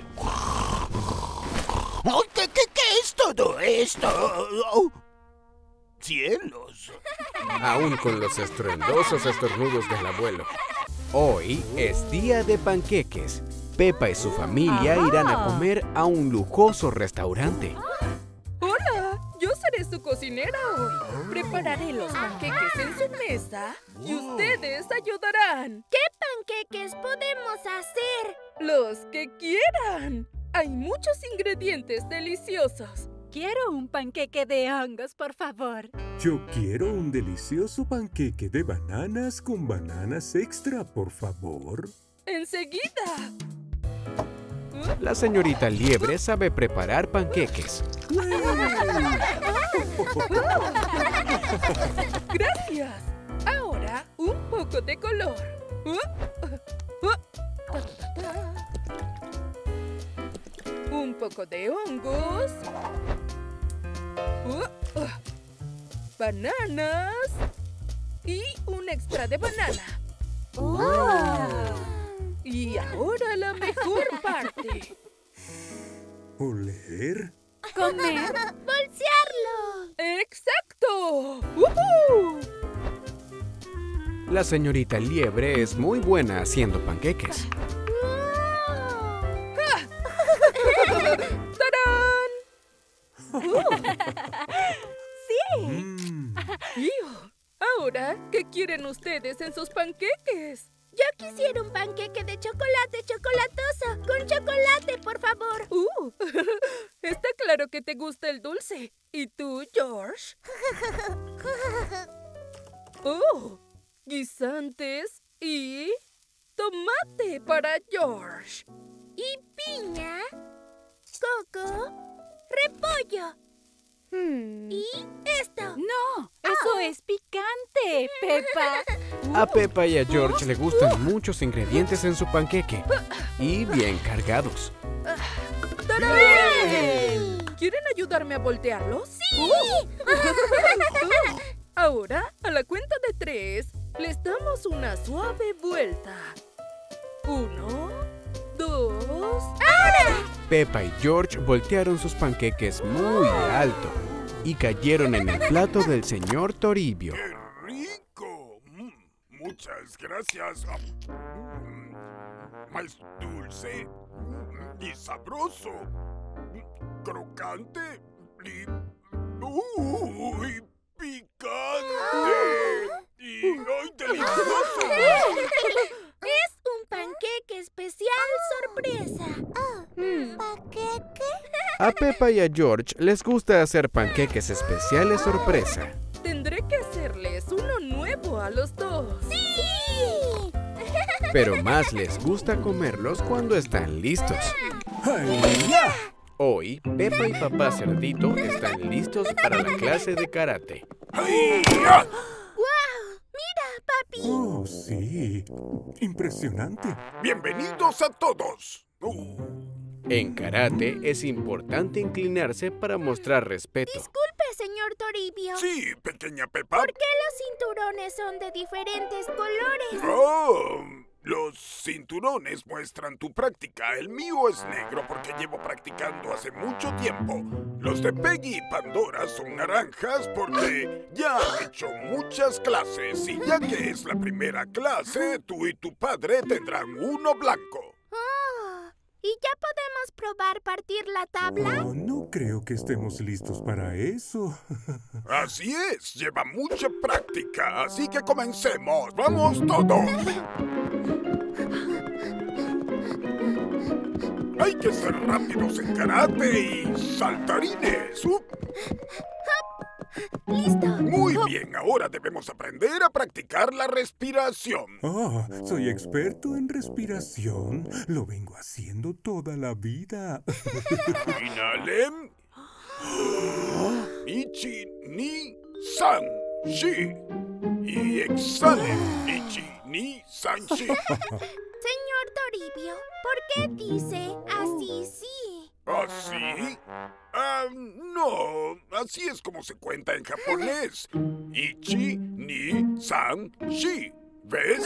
Oh, ¿Qué es todo esto? Oh, ¡cielos! Aún con los estruendosos estornudos del abuelo. Hoy es día de panqueques. Peppa y su familia irán a comer a un lujoso restaurante. Hola, yo seré su cocinera hoy. Prepararé los panqueques en su mesa y ustedes ayudarán. ¿Qué panqueques podemos hacer? Los que quieran. Hay muchos ingredientes deliciosos. Quiero un panqueque de hongos, por favor. Yo quiero un delicioso panqueque de bananas con bananas extra, por favor. ¡Enseguida! La señorita Liebre sabe preparar panqueques. ¡Gracias! Ahora, un poco de color. Un poco de hongos. Bananas. Y un extra de banana. Y ahora la mejor parte. ¿Oler? Comer. ¡Bolsearlo! ¡Exacto! La señorita Liebre es muy buena haciendo panqueques. ¡Tarán! Sí. ¡Iu! Ahora, ¿qué quieren ustedes en sus panqueques? Yo quisiera un panqueque de chocolate chocolatoso. Con chocolate, por favor. Está claro que te gusta el dulce. ¿Y tú, George? Guisantes y tomate para George. Y piña, coco, repollo. Y esto. No, eso es picante, Peppa. A Peppa y a George le gustan muchos ingredientes en su panqueque. Y bien cargados. ¡Tarán! ¿Quieren ayudarme a voltearlos? ¡Sí! Ahora, a la cuenta de 3, les damos una suave vuelta. 1, 2... Peppa y George voltearon sus panqueques muy alto y cayeron en el plato del señor Toribio. ¡Qué rico! Muchas gracias. Más dulce y sabroso. Crocante y... ¡Uy! ¡Picante! ¡Y ay, delicioso! Es un panqueque especial sorpresa. ¿Panqueque? A Peppa y a George les gusta hacer panqueques especiales sorpresa. Tendré que hacerles uno nuevo a los dos. ¡Sí! Pero más les gusta comerlos cuando están listos. ¡Ay-ya! Hoy, Peppa y Papá Cerdito están listos para la clase de karate. ¡Ay-ya! ¡Guau! ¡Mira, papi! Oh, sí. Impresionante. ¡Bienvenidos a todos! En karate es importante inclinarse para mostrar respeto. Disculpe, señor Toribio. Sí, pequeña Peppa. ¿Por qué los cinturones son de diferentes colores? ¡Oh! Los cinturones muestran tu práctica. El mío es negro porque llevo practicando hace mucho tiempo. Los de Peggy y Pandora son naranjas porque ya han hecho muchas clases. Y ya que es la primera clase, tú y tu padre tendrán uno blanco. ¿Y ya podemos probar partir la tabla? Oh, no creo que estemos listos para eso. Así es, lleva mucha práctica, así que comencemos. ¡Vamos todos! Hay que ser rápidos en karate y saltarines. ¡Listo! Muy bien, ahora debemos aprender a practicar la respiración. Oh, soy experto en respiración. Lo vengo haciendo toda la vida. Inhalen. Ichi, ni, san, shi. Y exhalen. Ichi, ni, san, shi. Señor Toribio, ¿por qué dice así sí? ¿Así? No, así es como se cuenta en japonés. Ichi, ni, san, shi. ¿Ves?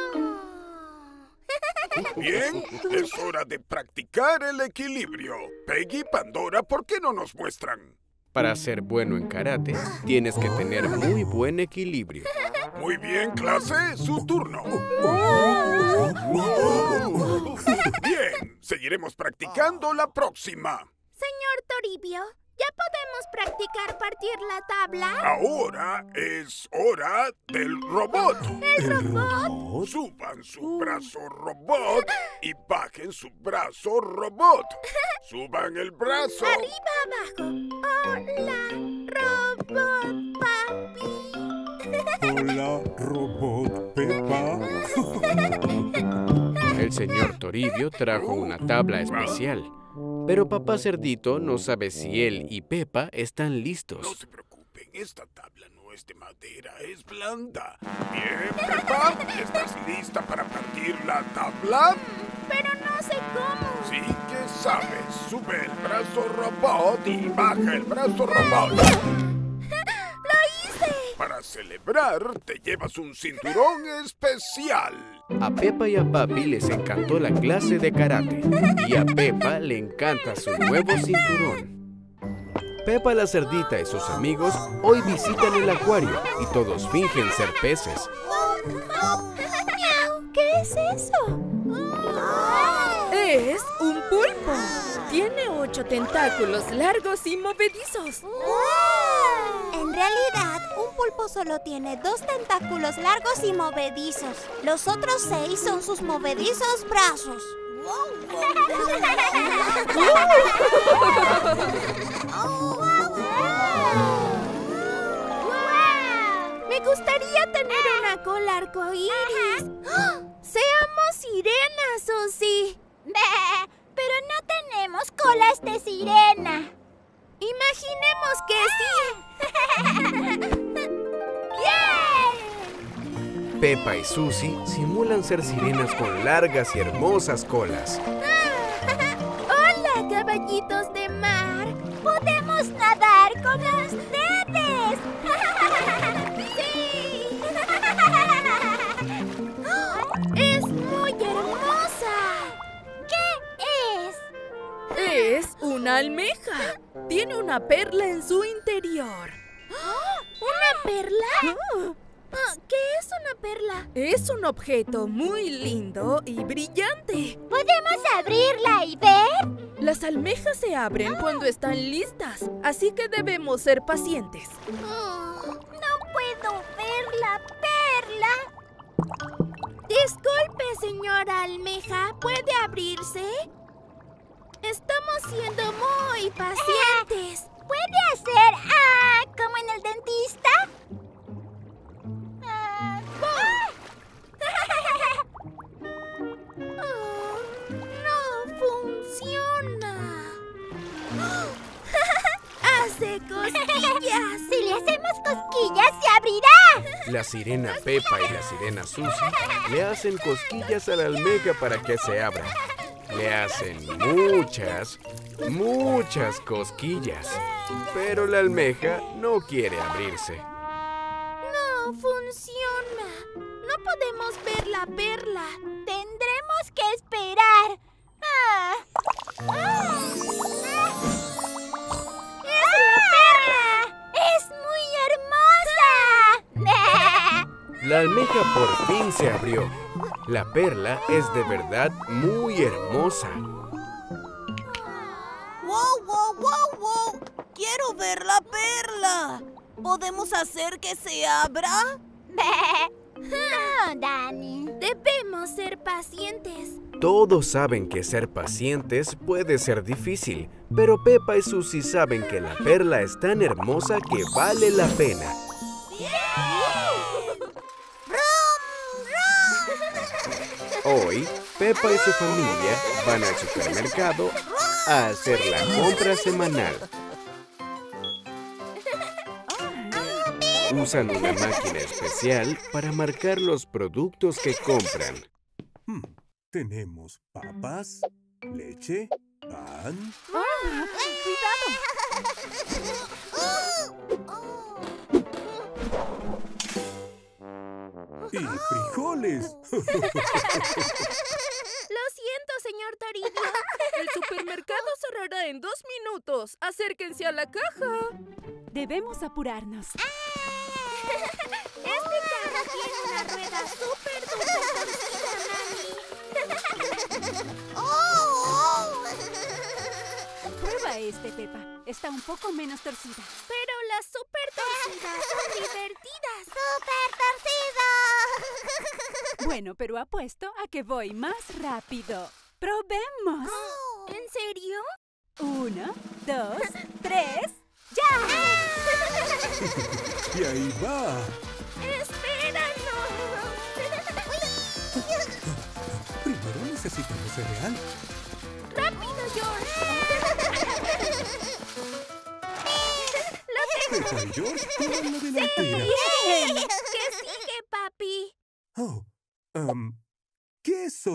Bien, es hora de practicar el equilibrio. Peggy, Pandora, ¿por qué no nos muestran? Para ser bueno en karate, tienes que tener muy buen equilibrio. Muy bien, clase, su turno. Bien, seguiremos practicando la próxima. Señor Toribio, ¿ya podemos practicar partir la tabla? Ahora es hora del robot. ¿El robot? Suban su brazo robot y bajen su brazo robot. Suban el brazo. Arriba, abajo. Hola, robot, papi. Hola, robot Peppa. El señor Toribio trajo una tabla especial, pero papá Cerdito no sabe si él y Peppa están No listos. se preocupen, esta tabla no es de madera, es blanda. Bien, Peppa, ¿estás lista para partir la tabla? Pero no sé cómo. Sí que sabes. Sube el brazo robot y baja el brazo robot. ¡Lo hice! Para celebrar, te llevas un cinturón especial. A Peppa y a Papi les encantó la clase de karate y a Peppa le encanta su nuevo cinturón. Peppa la cerdita y sus amigos hoy visitan el acuario y todos fingen ser peces. ¿Qué es eso? Es un pulpo. Tiene 8 tentáculos largos y movedizos. En realidad, un pulpo solo tiene 2 tentáculos largos y movedizos. Los otros 6 son sus movedizos brazos. Me gustaría tener una cola arcoíris. ¡Seamos sirenas, Susie! Pero no tenemos colas de sirena. Imaginemos que sí. Peppa y Susie simulan ser sirenas con largas y hermosas colas. ¡Hola, caballitos de mar! ¡Podemos nadar con ustedes! ¡Sí! ¡Es muy hermosa! ¿Qué es? Es una almeja. Tiene una perla en su interior. ¿Una perla? ¿Qué es una perla? Es un objeto muy lindo y brillante. ¿Podemos abrirla y ver? Las almejas se abren cuando están listas, así que debemos ser pacientes. No puedo ver la perla. Disculpe, señora almeja, ¿puede abrirse? Estamos siendo muy pacientes. ¿Puede hacer como en el dentista? No funciona. Hace cosquillas. Si le hacemos cosquillas, se abrirá. La sirena Peppa y la sirena Susie le hacen cosquillas a la almeja para que se abra. Le hacen muchas cosquillas. Pero la almeja no quiere abrirse. No funciona. No podemos ver la perla. Tendremos que esperar. ¡Es la perla! ¡Es muy hermosa! La almeja por fin se abrió. La perla es de verdad muy hermosa. ¡Ayuda! ¿Podemos hacer que se abra? No, Dani. Debemos ser pacientes. Todos saben que ser pacientes puede ser difícil, pero Pepa y Susie saben que la perla es tan hermosa que vale la pena. Hoy, Pepa y su familia van al supermercado a hacer la compra semanal. Usan una máquina especial para marcar los productos que compran. Tenemos papas, leche, pan. ¡Y frijoles! Lo siento, señor Toribio. El supermercado cerrará en 2 minutos. Acérquense a la caja. Debemos apurarnos. Este carro tiene una rueda súper torcida, Mami. Prueba este, Pepa. Está un poco menos torcida. Pero las súper torcidas son divertidas. ¡Súper torcido! Bueno, pero apuesto a que voy más rápido. ¡Probemos! ¿En serio? 1, 2, 3... ¡Ya! ¡Y ahí va! ¡Espéranos! Primero necesitamos cereal. ¡Rápido, George! Pepa y George toman la delantera. ¡Bien! ¿Qué sigue, papi? Oh, queso.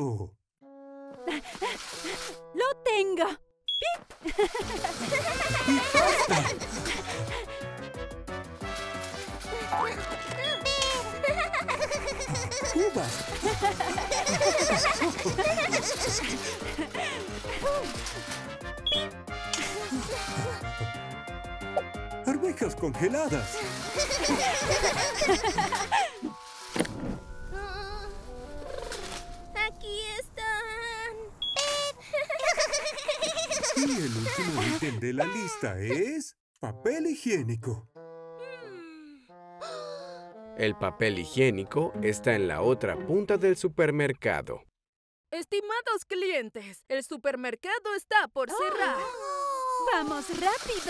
¡Lo tengo! ¡Y pasta! ¡Uvas! ¡Arvejas congeladas! Aquí están. Y el último ítem de la lista es papel higiénico. El papel higiénico está en la otra punta del supermercado. Estimados clientes, el supermercado está por cerrar. ¡Vamos rápido!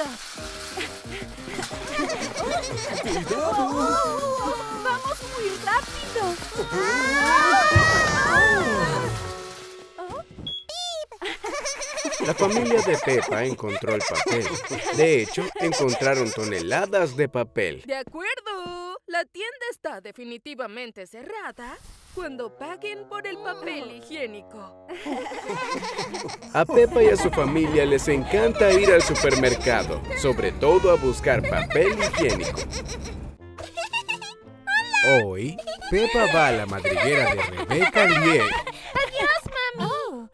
¡Cuidado! ¡Vamos muy rápido! La familia de Pepa encontró el papel. De hecho, encontraron toneladas de papel. De acuerdo. La tienda está definitivamente cerrada cuando paguen por el papel higiénico. A Pepa y a su familia les encanta ir al supermercado, sobre todo a buscar papel higiénico. Hoy, Pepa va a la madriguera de Rebeca Liebre. ¡Adiós, mami!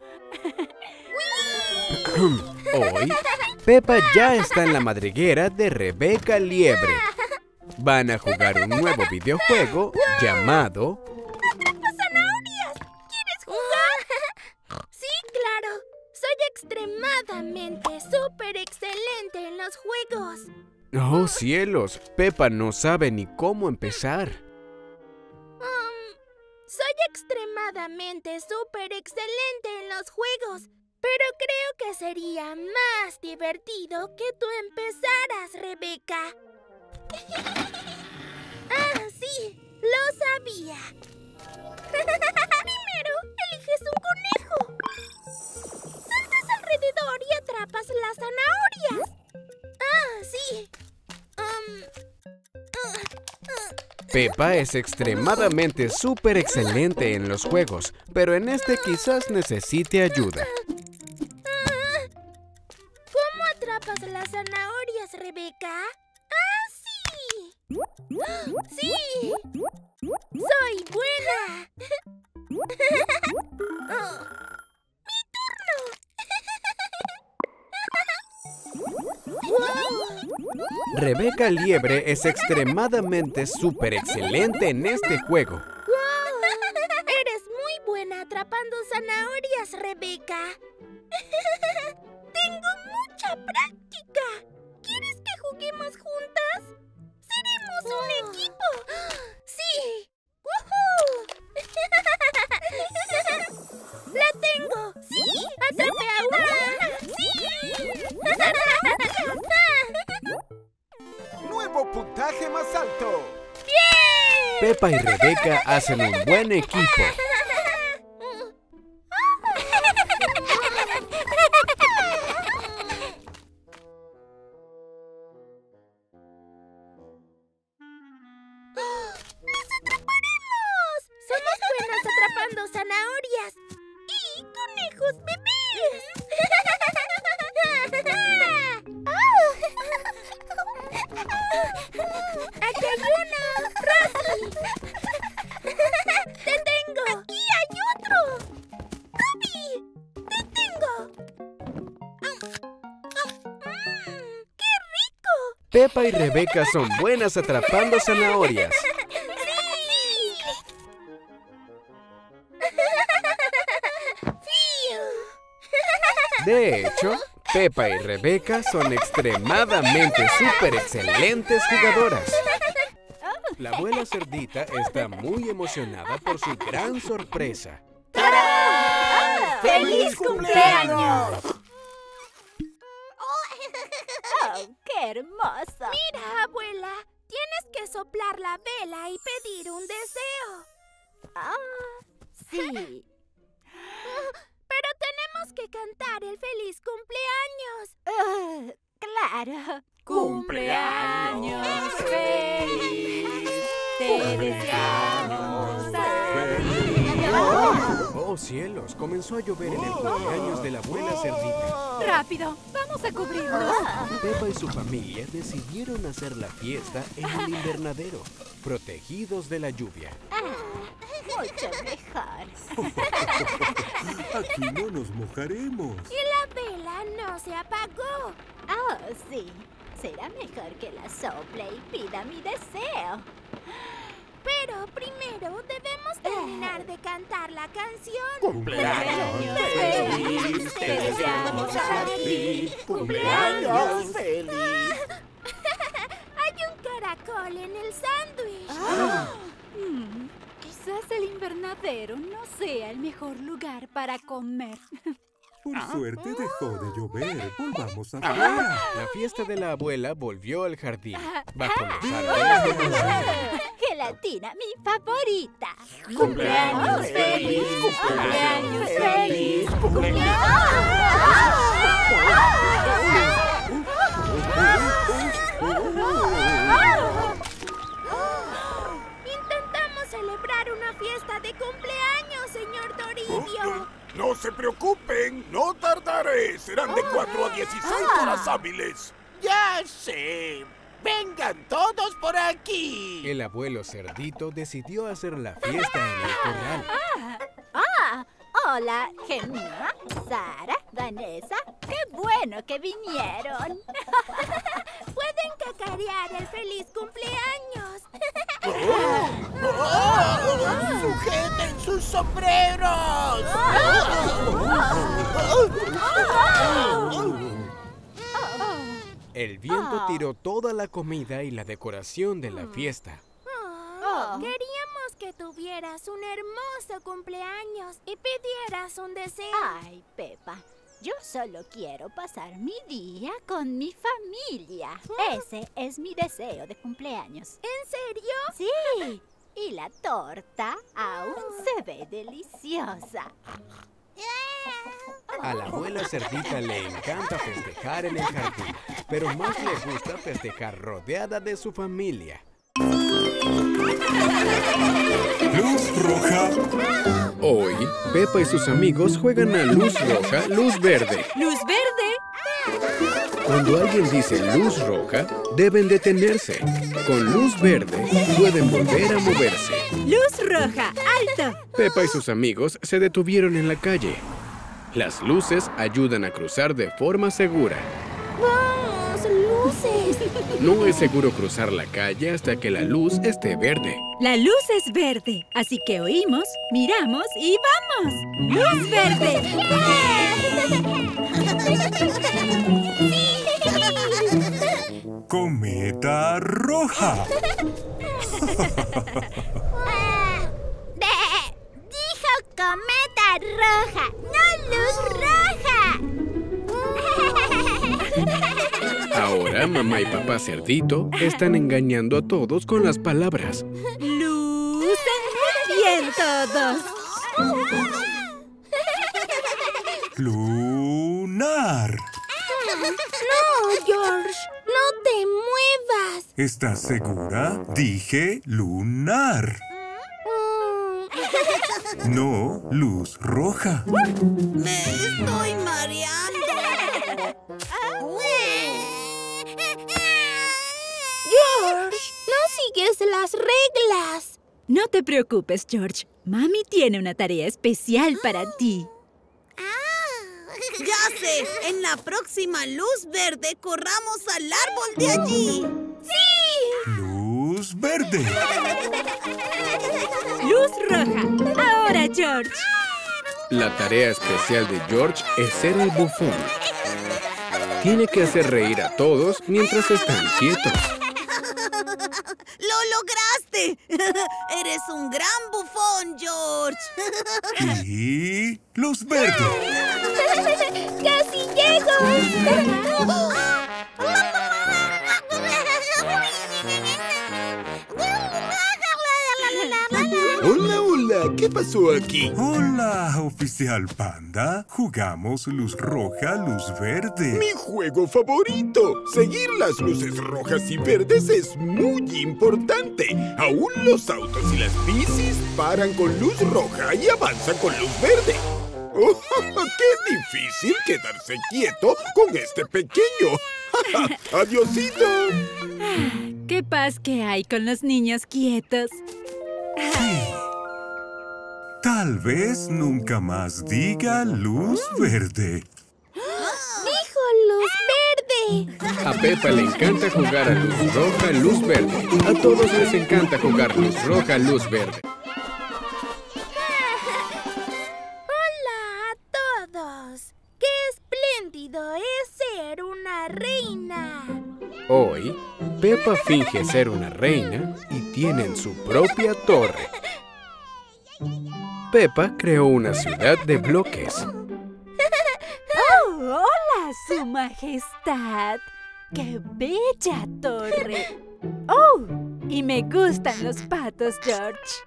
Hoy, Pepa ya está en la madriguera de Rebeca Liebre. Van a jugar un nuevo videojuego llamado... ¡Zanahorias! ¿Quieres jugar? Sí, claro. Soy extremadamente súper excelente en los juegos. ¡Oh, cielos! Pepa no sabe ni cómo empezar. Soy extremadamente súper excelente en los juegos. Pero creo que sería más divertido que tú empezaras, Rebeca. Ah, sí, lo sabía. Primero, eliges un conejo. Saltas alrededor y atrapas las zanahorias. Ah, sí. Pepa es extremadamente súper excelente en los juegos, pero en este quizás necesite ayuda. ¿Cómo atrapas las zanahorias, Rebeca? ¡Ah, sí! ¡Sí! ¡Soy buena! ¡Mi turno! Rebeca Liebre es extremadamente súper excelente en este juego. Eres muy buena atrapando zanahorias, Rebeca. Tengo mucha práctica. ¿Quieres que juguemos juntas? ¡Seremos un equipo! ¡Sí! ¡Woohoo! ¡La tengo! ¡Sí! ¡Atrapé a una! ¡Sí! ¡Nuevo puntaje más alto! ¡Bien! Pepa y Rebeca hacen un buen equipo. ¡Somos buenas atrapando zanahorias! ¡Y conejos bebés! ¡Aquí hay uno! ¡Rosy! ¡Te tengo! ¡Aquí hay otro! ¡Ruby! ¡Te tengo! ¡Qué rico! Pepa y Rebeca son buenas atrapando zanahorias. De hecho, Pepa y Rebeca son extremadamente súper excelentes jugadoras. La abuela cerdita está muy emocionada por su gran sorpresa. ¡Feliz cumpleaños! ¡Oh, qué hermoso! Mira, abuela, tienes que soplar la vela y pedir un deseo. Sí. Pero tenemos que cantar el feliz cumpleaños. Claro. ¡Cumpleaños feliz! ¡Te deseamos feliz! ¡Oh, cielos! Comenzó a llover en el cumpleaños de la abuela cerdita. ¡Rápido! ¡Vamos a cubrirnos! Pepa y su familia decidieron hacer la fiesta en el invernadero, protegidos de la lluvia. Mucho mejor. Aquí no nos mojaremos. Y la vela no se apagó. Oh, sí. Será mejor que la sople y pida mi deseo. Pero primero debemos terminar de cantar la canción. ¡Cumpleaños feliz! ¡Te deseamos a ti! ¡Cumpleaños feliz! Hay un caracol en el sándwich. Quizás el invernadero no sea el mejor lugar para comer. Por suerte dejó de llover. Volvamos afuera. La fiesta de la abuela volvió al jardín, bajo los árboles de manzana. Gelatina, mi favorita. ¡Cumpleaños feliz! ¡Cumpleaños feliz! Intentamos celebrar una fiesta de cumpleaños, señor Toribio. No se preocupen, no tardaré. Serán de 4 a 16 horas hábiles. ¡Ya sé! ¡Vengan todos por aquí! El abuelo cerdito decidió hacer la fiesta en el corral. Hola, Gemma, Sara, Vanessa. ¡Qué bueno que vinieron! Pueden cacarear el feliz cumpleaños. ¡Sujeten sus sombreros! El viento tiró toda la comida y la decoración de la fiesta. Queríamos que tuvieras un hermoso cumpleaños y pidieras un deseo. Ay, Pepa, yo solo quiero pasar mi día con mi familia. Ese es mi deseo de cumpleaños. ¿En serio? Sí, y la torta aún se ve deliciosa. A la abuela cerdita le encanta festejar en el jardín, pero más le gusta festejar rodeada de su familia. Luz roja. Hoy, Pepa y sus amigos juegan a luz roja, luz verde. ¡Luz verde! Cuando alguien dice luz roja, deben detenerse. Con luz verde, pueden volver a moverse. ¡Luz roja! ¡Alto! Pepa y sus amigos se detuvieron en la calle. Las luces ayudan a cruzar de forma segura. ¡Vamos, luces! No es seguro cruzar la calle hasta que la luz esté verde. La luz es verde, así que oímos, miramos y ¡vamos! ¡Luz verde! cometa roja. Dijo cometa roja, no luz roja. Ahora mamá y papá cerdito están engañando a todos con las palabras. ¡Luz! ¡Bien todos! Lunar. No, George, no te muevas. ¿Estás segura? Dije lunar. No, luz roja. Me estoy mareando. George, no sigues las reglas. No te preocupes, George. Mami tiene una tarea especial para ti. Ya sé, en la próxima luz verde corramos al árbol de allí. Luz verde. ¡Luz roja! ¡Ahora, George! La tarea especial de George es ser el bufón. Tiene que hacer reír a todos mientras están quietos. ¡Lo lograste! Eres un gran bufón, George. Y luz verde. ¡Casi llego! Hola, hola, ¿qué pasó aquí? Hola, oficial Panda. Jugamos luz roja, luz verde. Mi juego favorito. Seguir las luces rojas y verdes es muy importante. Aún los autos y las bicis paran con luz roja y avanzan con luz verde. ¡Oh, qué difícil quedarse quieto con este pequeño! ¡Adiosito! ¡Qué paz que hay con los niños quietos! Tal vez nunca más diga luz verde. ¡Dijo luz verde! A Peppa le encanta jugar a luz roja, luz verde. A todos les encanta jugar luz roja, luz verde. ¡Hola a todos! ¡Qué espléndido es ser una reina! Hoy, Peppa finge ser una reina y tienen su propia torre. Peppa creó una ciudad de bloques. ¡Oh, hola, su majestad! ¡Qué bella torre! ¡Oh! Y me gustan los patos, George.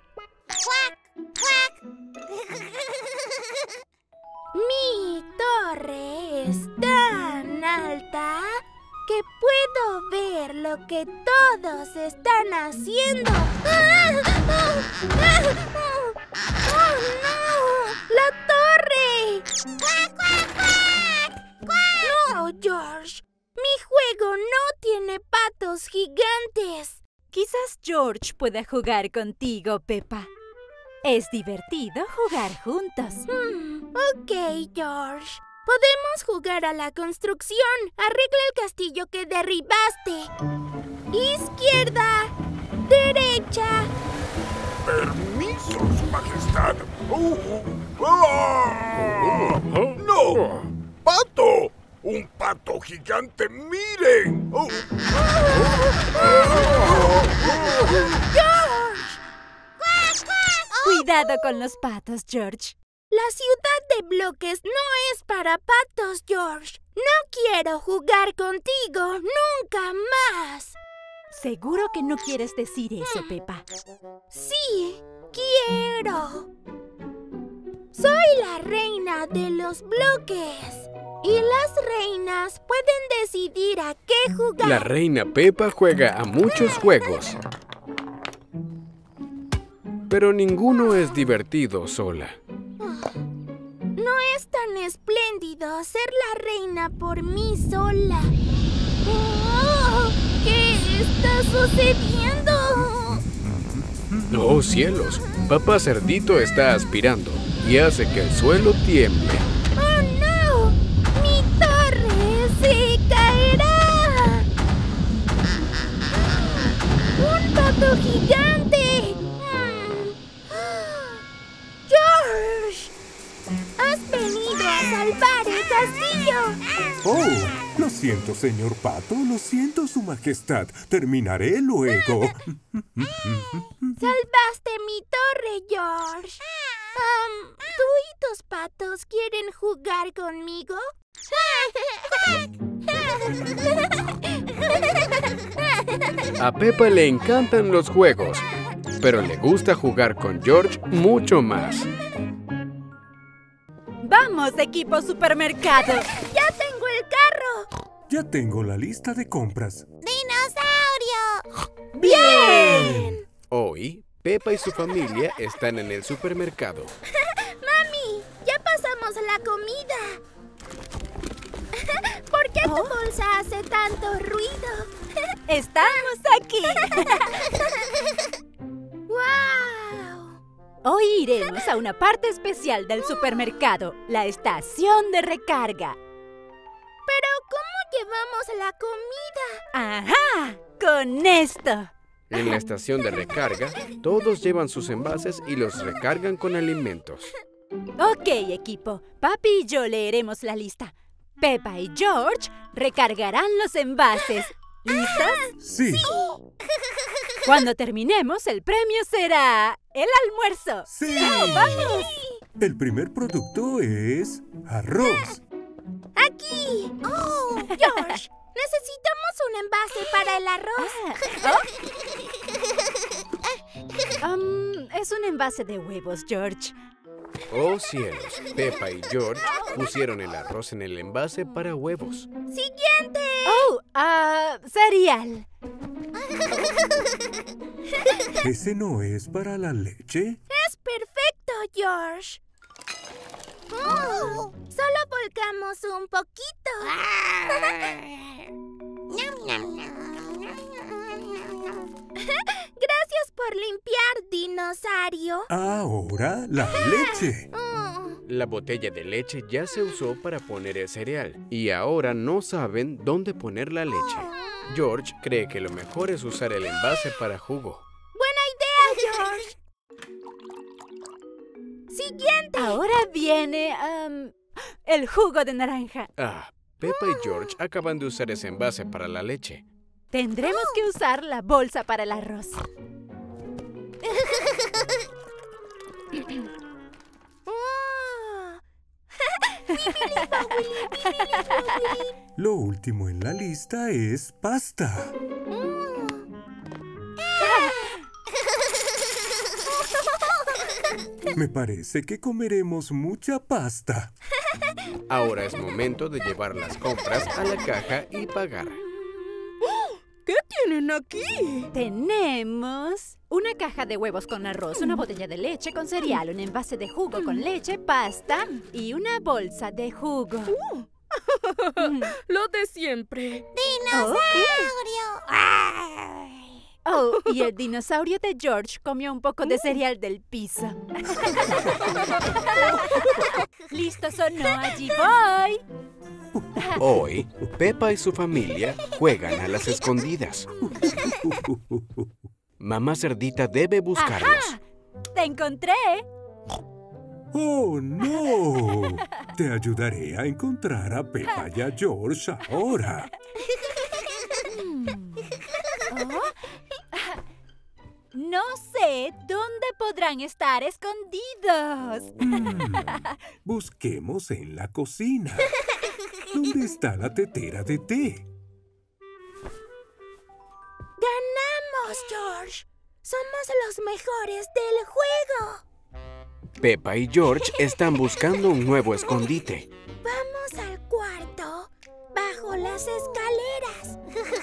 Mi torre es tan alta que puedo ver lo que todos están haciendo. ¡Ah! ¡Ah! ¡Ah! ¡Oh, no! ¡La torre! No, George. Mi juego no tiene patos gigantes. Quizás George pueda jugar contigo, Peppa. Es divertido jugar juntos. Ok, George. Podemos jugar a la construcción. Arregla el castillo que derribaste. Izquierda. Derecha. Permiso, Su Majestad. ¡No! ¡Pato! ¡Un pato gigante! ¡Miren! ¡George! Cuidado con los patos, George. La ciudad de bloques no es para patos, George. No quiero jugar contigo nunca más. Seguro que no quieres decir eso, Peppa. Sí, quiero. Soy la reina de los bloques. Y las reinas pueden decidir a qué jugar. La reina Peppa juega a muchos juegos. Pero ninguno es divertido sola. No es tan espléndido ser la reina por mí sola. ¡Oh! ¿Qué está sucediendo? ¡Oh, cielos! Papá Cerdito está aspirando y hace que el suelo tiemble. ¡Oh, no! ¡Mi torre se caerá! ¡Un pato gigante! ¡George! ¡Has venido a salvar el castillo! ¡Oh! Lo siento, señor Pato. Lo siento, Su Majestad. Terminaré luego. Salvaste mi torre, George. ¿Tú y tus patos quieren jugar conmigo? A Peppa le encantan los juegos, pero le gusta jugar con George mucho más. ¡Vamos, equipo supermercado! ¡Ya tengo el carro! Ya tengo la lista de compras. ¡Dinosaurio! ¡Bien! Hoy, Peppa y su familia están en el supermercado. ¡Mami! ¡Ya pasamos la comida! ¿Por qué tu bolsa hace tanto ruido? ¡Estamos aquí! ¡Wow! Hoy iremos a una parte especial del supermercado, la estación de recarga. ¿Pero cómo llevamos la comida? ¡Ajá! ¡Con esto! En la estación de recarga, todos llevan sus envases y los recargan con alimentos. Ok, equipo. Papi y yo leeremos la lista. Peppa y George recargarán los envases. ¿Listos? Sí. Cuando terminemos, el premio será el almuerzo. Sí. ¡Oh, vamos! El primer producto es arroz. ¡Aquí! ¡Oh, George! Necesitamos un envase para el arroz. Es un envase de huevos, George. ¡Oh, cielos! Peppa y George pusieron el arroz en el envase para huevos. ¡Siguiente! ¡Oh! Cereal. ¿Ese no es para la leche? ¡Es perfecto, George! Solo volcamos un poquito. Gracias por limpiar, dinosaurio. Ahora la leche. La botella de leche ya se usó para poner el cereal y ahora no saben dónde poner la leche. George cree que lo mejor es usar el envase para jugo. ¡Buena idea, George! ¡Siguiente! Ahora viene el jugo de naranja. Peppa y George acaban de usar ese envase para la leche. Tendremos que usar la bolsa para el arroz. Lo último en la lista es pasta. Me parece que comeremos mucha pasta. Ahora es momento de llevar las compras a la caja y pagar. ¿Qué tienen aquí? Tenemos una caja de huevos con arroz, una botella de leche con cereal, un envase de jugo con leche, pasta y una bolsa de jugo. Lo de siempre. ¡Dinosaurio! Oh, y el dinosaurio de George comió un poco de cereal del piso. ¿Listos o no? Allí voy. Hoy, Peppa y su familia juegan a las escondidas. Mamá Cerdita debe buscarlos. ¡Ajá! ¡Te encontré! ¡Oh, no! Te ayudaré a encontrar a Peppa y a George ahora. No sé dónde podrán estar escondidos. Busquemos en la cocina. ¿Dónde está la tetera de té? ¡Ganamos, George! ¡Somos los mejores del juego! Peppa y George están buscando un nuevo escondite. Vamos al cuarto, bajo las escaleras.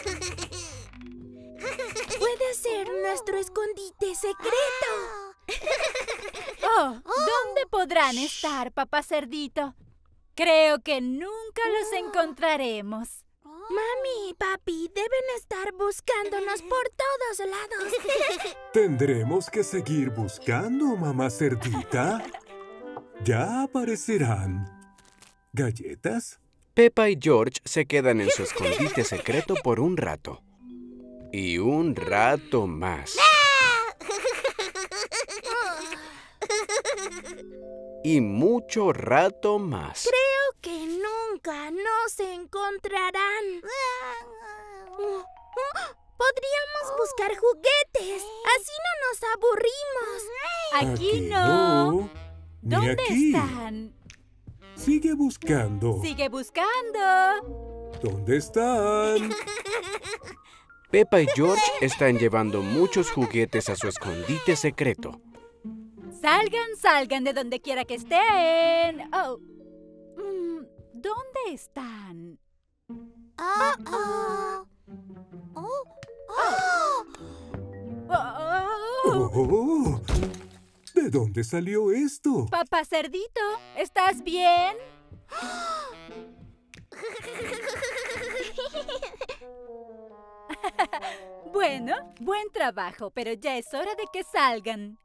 Puede ser nuestro escondite secreto. Oh, ¿dónde podrán estar, papá cerdito? Creo que nunca los encontraremos. Mami y papi deben estar buscándonos por todos lados. Tendremos que seguir buscando, mamá cerdita. Ya aparecerán. ¿Galletas? Peppa y George se quedan en su escondite secreto por un rato. Y un rato más. Y mucho rato más. Creo que nunca nunca nos encontrarán. Podríamos buscar juguetes. Así no nos aburrimos. Aquí no. Ni ¿Dónde aquí. están? Sigue buscando. Sigue buscando. ¿Dónde están? Peppa y George están llevando muchos juguetes a su escondite secreto. Salgan, salgan de donde quiera que estén. Oh. ¿Dónde están? Oh, ¿de dónde salió esto? Papá Cerdito, ¿estás bien? Bueno, buen trabajo, pero ya es hora de que salgan.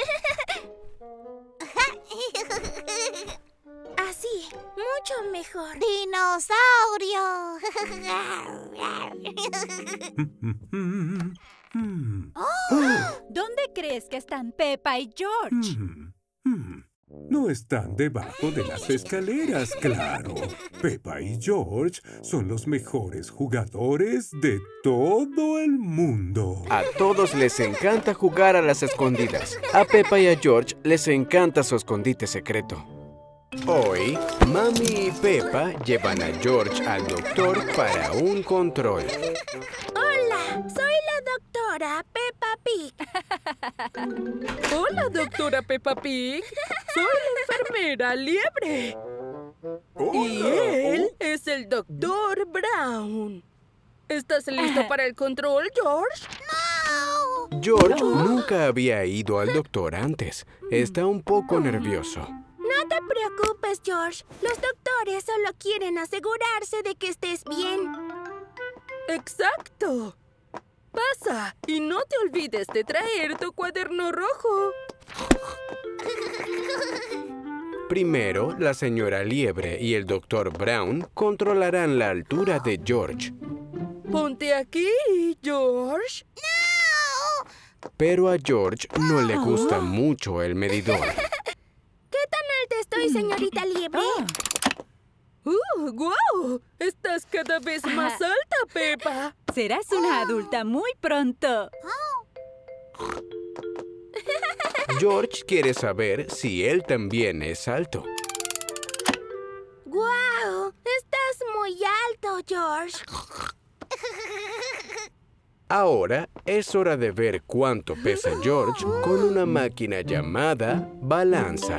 Así, mucho mejor. ¡Dinosaurio! ¿Dónde crees que están Peppa y George? No están debajo de las escaleras, claro. Peppa y George son los mejores jugadores de todo el mundo. A todos les encanta jugar a las escondidas. A Peppa y a George les encanta su escondite secreto. Hoy, Mami y Peppa llevan a George al doctor para un control. Hola, soy la doctora Peppa Pig. Hola, doctora Peppa Pig. Soy la enfermera Liebre. Y él es el doctor Brown. ¿Estás listo para el control, George? George nunca había ido al doctor antes. Está un poco nervioso. No te preocupes, George. Los doctores solo quieren asegurarse de que estés bien. ¡Exacto! Pasa y no te olvides de traer tu cuaderno rojo. Primero, la señora Liebre y el doctor Brown controlarán la altura de George. Ponte aquí, George. Pero a George no le gusta mucho el medidor. ¿Qué tan alta estoy, señorita Liebre? ¡Guau! Estás cada vez más alta, Peppa. Serás una adulta muy pronto. George quiere saber si él también es alto. ¡Guau! Estás muy alto, George. Ahora es hora de ver cuánto pesa George con una máquina llamada balanza.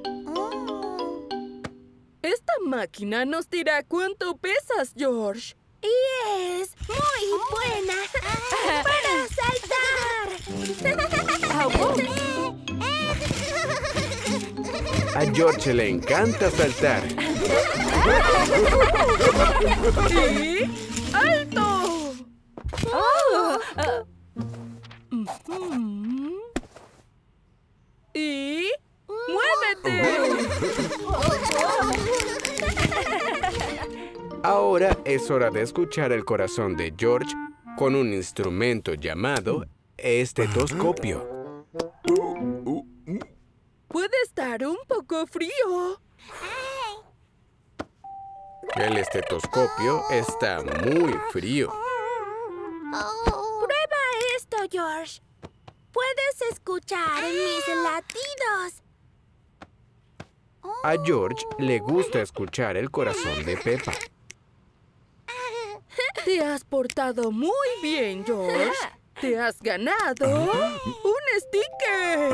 Esta máquina nos dirá cuánto pesas, George. Y es muy buena para saltar. A George le encanta saltar. ¡Y alto! ¡Y muévete! Ahora es hora de escuchar el corazón de George con un instrumento llamado estetoscopio. Puede estar un poco frío. El estetoscopio está muy frío. Prueba esto, George. Puedes escuchar mis latidos. A George le gusta escuchar el corazón de Peppa. Te has portado muy bien, George. Te has ganado un sticker.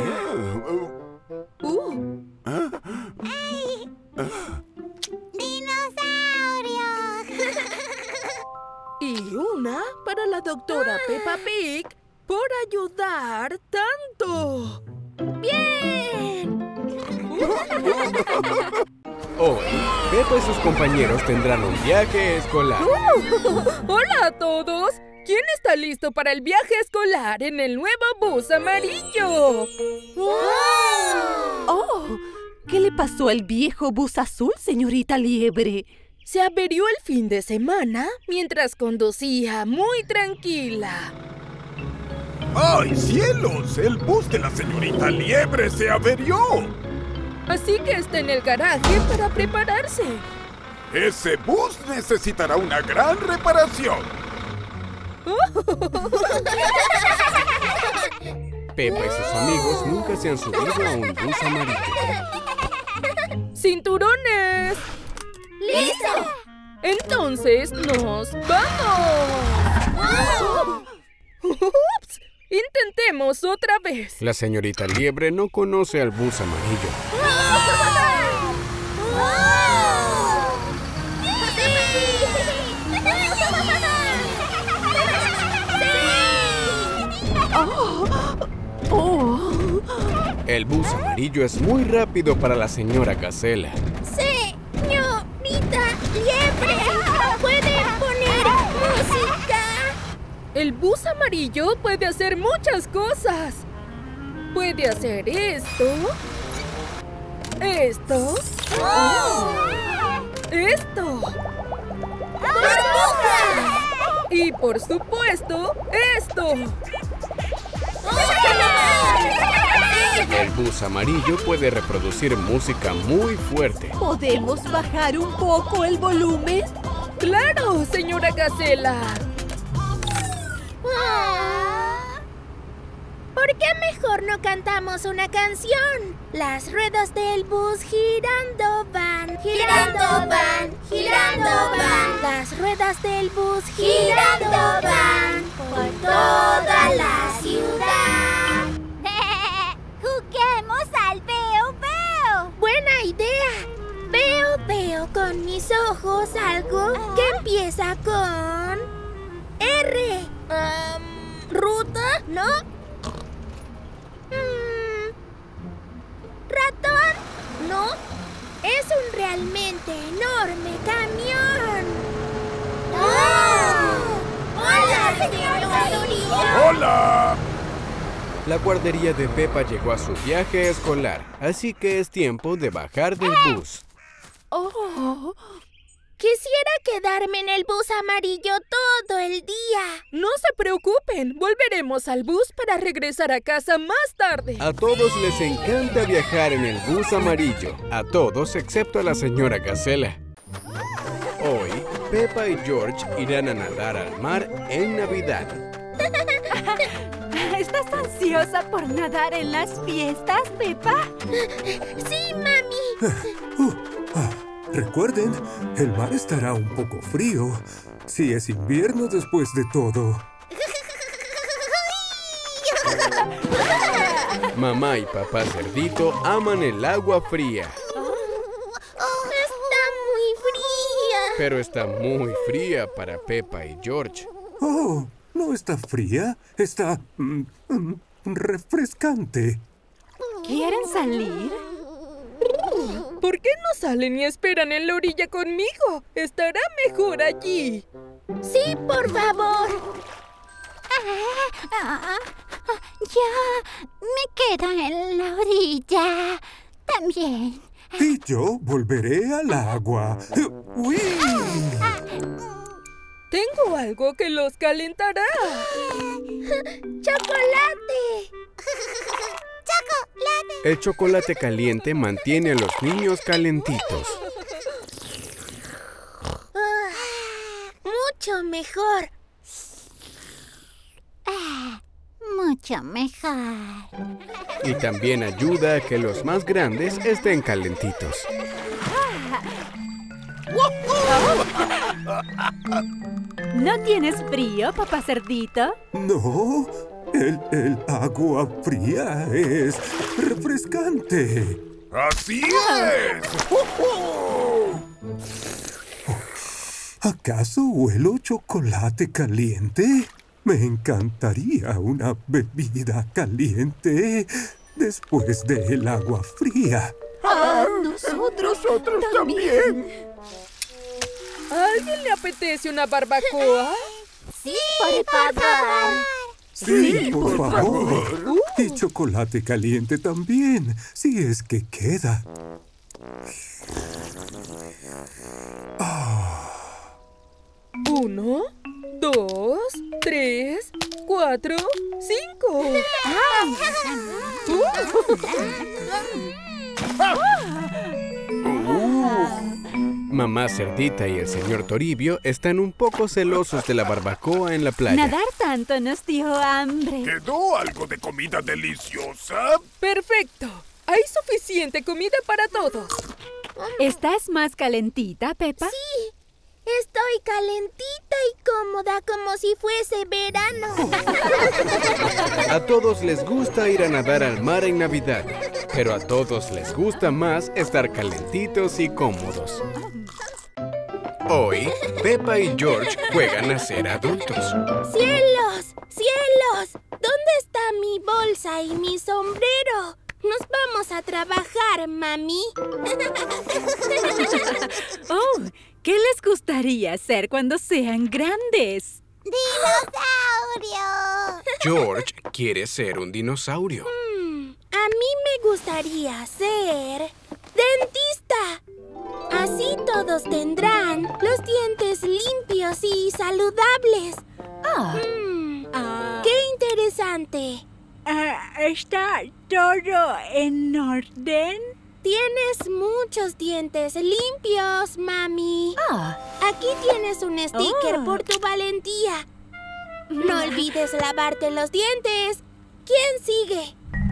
¡Dinosaurio! Y una para la doctora Peppa Pig por ayudar tanto. ¡Bien! Hoy, Peppa y sus compañeros tendrán un viaje escolar. ¡Hola a todos! ¿Quién está listo para el viaje escolar en el nuevo bus amarillo? ¡Oh! ¿Qué le pasó al viejo bus azul, señorita Liebre? Se averió el fin de semana mientras conducía muy tranquila. ¡Ay, cielos! El bus de la señorita Liebre se averió. Así que está en el garaje para prepararse. ese bus necesitará una gran reparación. Pepa y sus amigos nunca se han subido a un bus amarillo. ¡Cinturones! ¡Listo! Entonces, ¡nos vamos! ¡Ups! Intentemos otra vez. La señorita Liebre no conoce al bus amarillo. El bus amarillo es muy rápido para la señora Gacela. ¡Señorita Liebre! ¿Puede poner música? El bus amarillo puede hacer muchas cosas. Puede hacer esto. Esto. Esto. Y por supuesto, esto. El bus amarillo puede reproducir música muy fuerte. ¿Podemos bajar un poco el volumen? ¡Claro, señora Gacela! ¿Por qué mejor no cantamos una canción? Las ruedas del bus girando van, girando van, girando van. Las ruedas del bus girando van por toda la ciudad. ¡Juguemos al veo, veo! ¡Buena idea! Veo con mis ojos algo que empieza con R. ¿Ruta? ¿No? ¿Ratón? No. Es un realmente enorme camión. ¡Oh! ¡Hola, señor Lorillo! ¡Hola! La guardería de Pepa llegó a su viaje escolar, así que es tiempo de bajar del bus. Quisiera quedarme en el bus amarillo todo el día. No se preocupen, volveremos al bus para regresar a casa más tarde. A todos les encanta viajar en el bus amarillo. A todos excepto a la señora Gacela. Hoy, Pepa y George irán a nadar al mar en Navidad. ¿Estás ansiosa por nadar en las fiestas, Pepa? Sí, mami. Recuerden, el mar estará un poco frío. Si es invierno después de todo. Mamá y papá cerdito aman el agua fría. Está muy fría. Pero está muy fría para Pepa y George. Oh, no está fría. Está refrescante. ¿Quieren salir? ¿Por qué no salen y esperan en la orilla conmigo? Estará mejor allí. Sí, por favor. Yo me quedo en la orilla también. Y yo volveré al agua. ¡Uy! Tengo algo que los calentará. ¡Chocolate! El chocolate caliente mantiene a los niños calentitos. Mucho mejor. Mucho mejor. Y también ayuda a que los más grandes estén calentitos. ¿No tienes frío, papá cerdito? No, el agua fría es refrescante. ¡Así es! ¿Acaso huelo chocolate caliente? Me encantaría una bebida caliente después del agua fría. Nosotros también. ¿A alguien le apetece una barbacoa? Sí, por favor. Sí, por favor. Y chocolate caliente también, si es que queda. 1, 2, 3, 4, 5. Mamá Cerdita y el señor Toribio están un poco celosos de la barbacoa en la playa. Nadar tanto nos dio hambre. ¿Quedó algo de comida deliciosa? ¡Perfecto! Hay suficiente comida para todos. ¿Estás más calentita, Peppa? Sí, estoy calentita y cómoda como si fuese verano. A todos les gusta ir a nadar al mar en Navidad, pero a todos les gusta más estar calentitos y cómodos. Hoy, Peppa y George juegan a ser adultos. ¡Cielos! ¡Cielos! ¿Dónde está mi bolsa y mi sombrero? Nos vamos a trabajar, mami. Oh, ¿qué les gustaría hacer cuando sean grandes? ¡Dinosaurio! George quiere ser un dinosaurio. A mí me gustaría ser dentista. Así todos tendrán los dientes limpios y saludables. ¡Qué interesante! ¿Está todo en orden? Tienes muchos dientes limpios, mami. Aquí tienes un sticker por tu valentía. No olvides lavarte los dientes. ¿Quién sigue?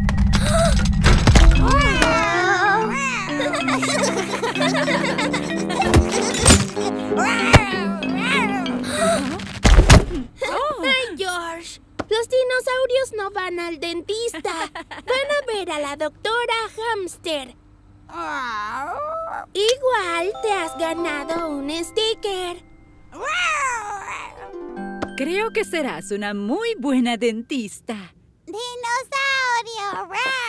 ¡Ay, George! Los dinosaurios no van al dentista. Van a ver a la doctora Hamster. Igual te has ganado un sticker. Creo que serás una muy buena dentista. ¡Dinosaurio!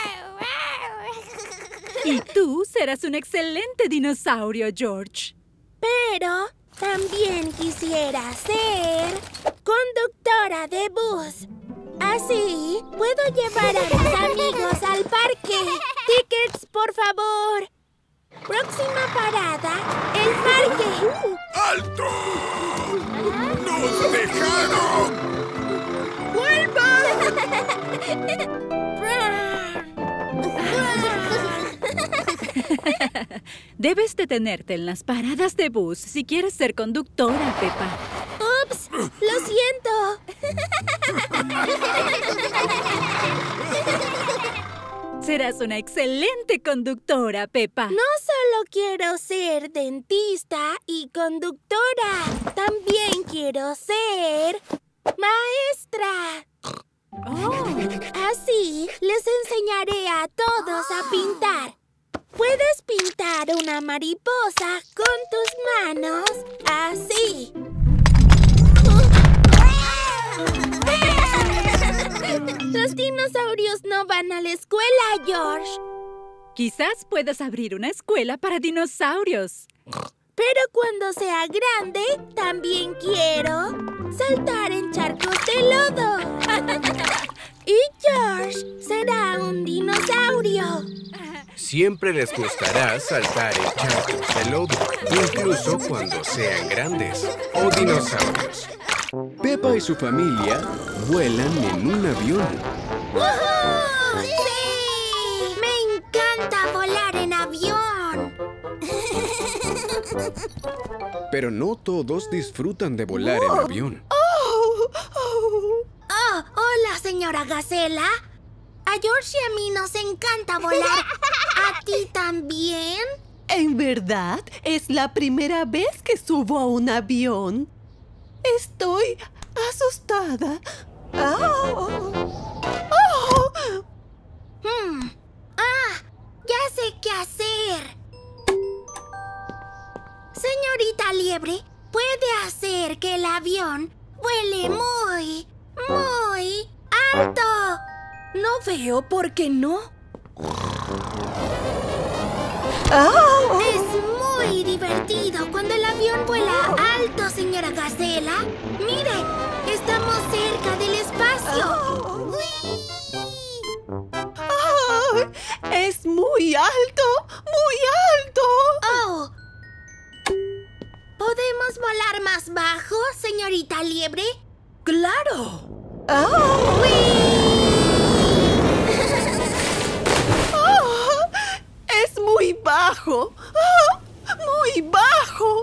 Y tú serás un excelente dinosaurio, George. Pero también quisiera ser conductora de bus. Así puedo llevar a mis amigos al parque. Tickets, por favor. Próxima parada, el parque. ¡Alto! ¡Nos dejaron! Debes detenerte en las paradas de bus si quieres ser conductora, Peppa. ¡Ups! ¡Lo siento! Serás una excelente conductora, Peppa. No solo quiero ser dentista y conductora, también quiero ser maestra. Así les enseñaré a todos a pintar. Puedes pintar una mariposa con tus manos, así. Los dinosaurios no van a la escuela, George. Quizás puedas abrir una escuela para dinosaurios. Pero cuando sea grande, también quiero saltar en charcos de lodo. Y George será un dinosaurio. Siempre les gustará saltar en charcos de lodo, incluso cuando sean grandes o dinosaurios. Peppa y su familia vuelan en un avión. ¡Woohoo! ¡Sí! ¡Me encanta volar en avión! Pero no todos disfrutan de volar en avión. ¡Oh! Hola, señora Gacela. A George y a mí nos encanta volar. ¿A ti también? En verdad, es la primera vez que subo a un avión. Estoy asustada. Ya sé qué hacer. Señorita Liebre, ¿puede hacer que el avión vuele muy, muy alto? No veo por qué no. Es muy divertido cuando el avión vuela alto, señora Gacela. Mire, estamos cerca del espacio. ¡Es muy alto! ¡Muy alto! Oh. ¿Podemos volar más bajo, señorita Liebre? ¡Claro! ¡Es muy bajo! ¡Muy bajo!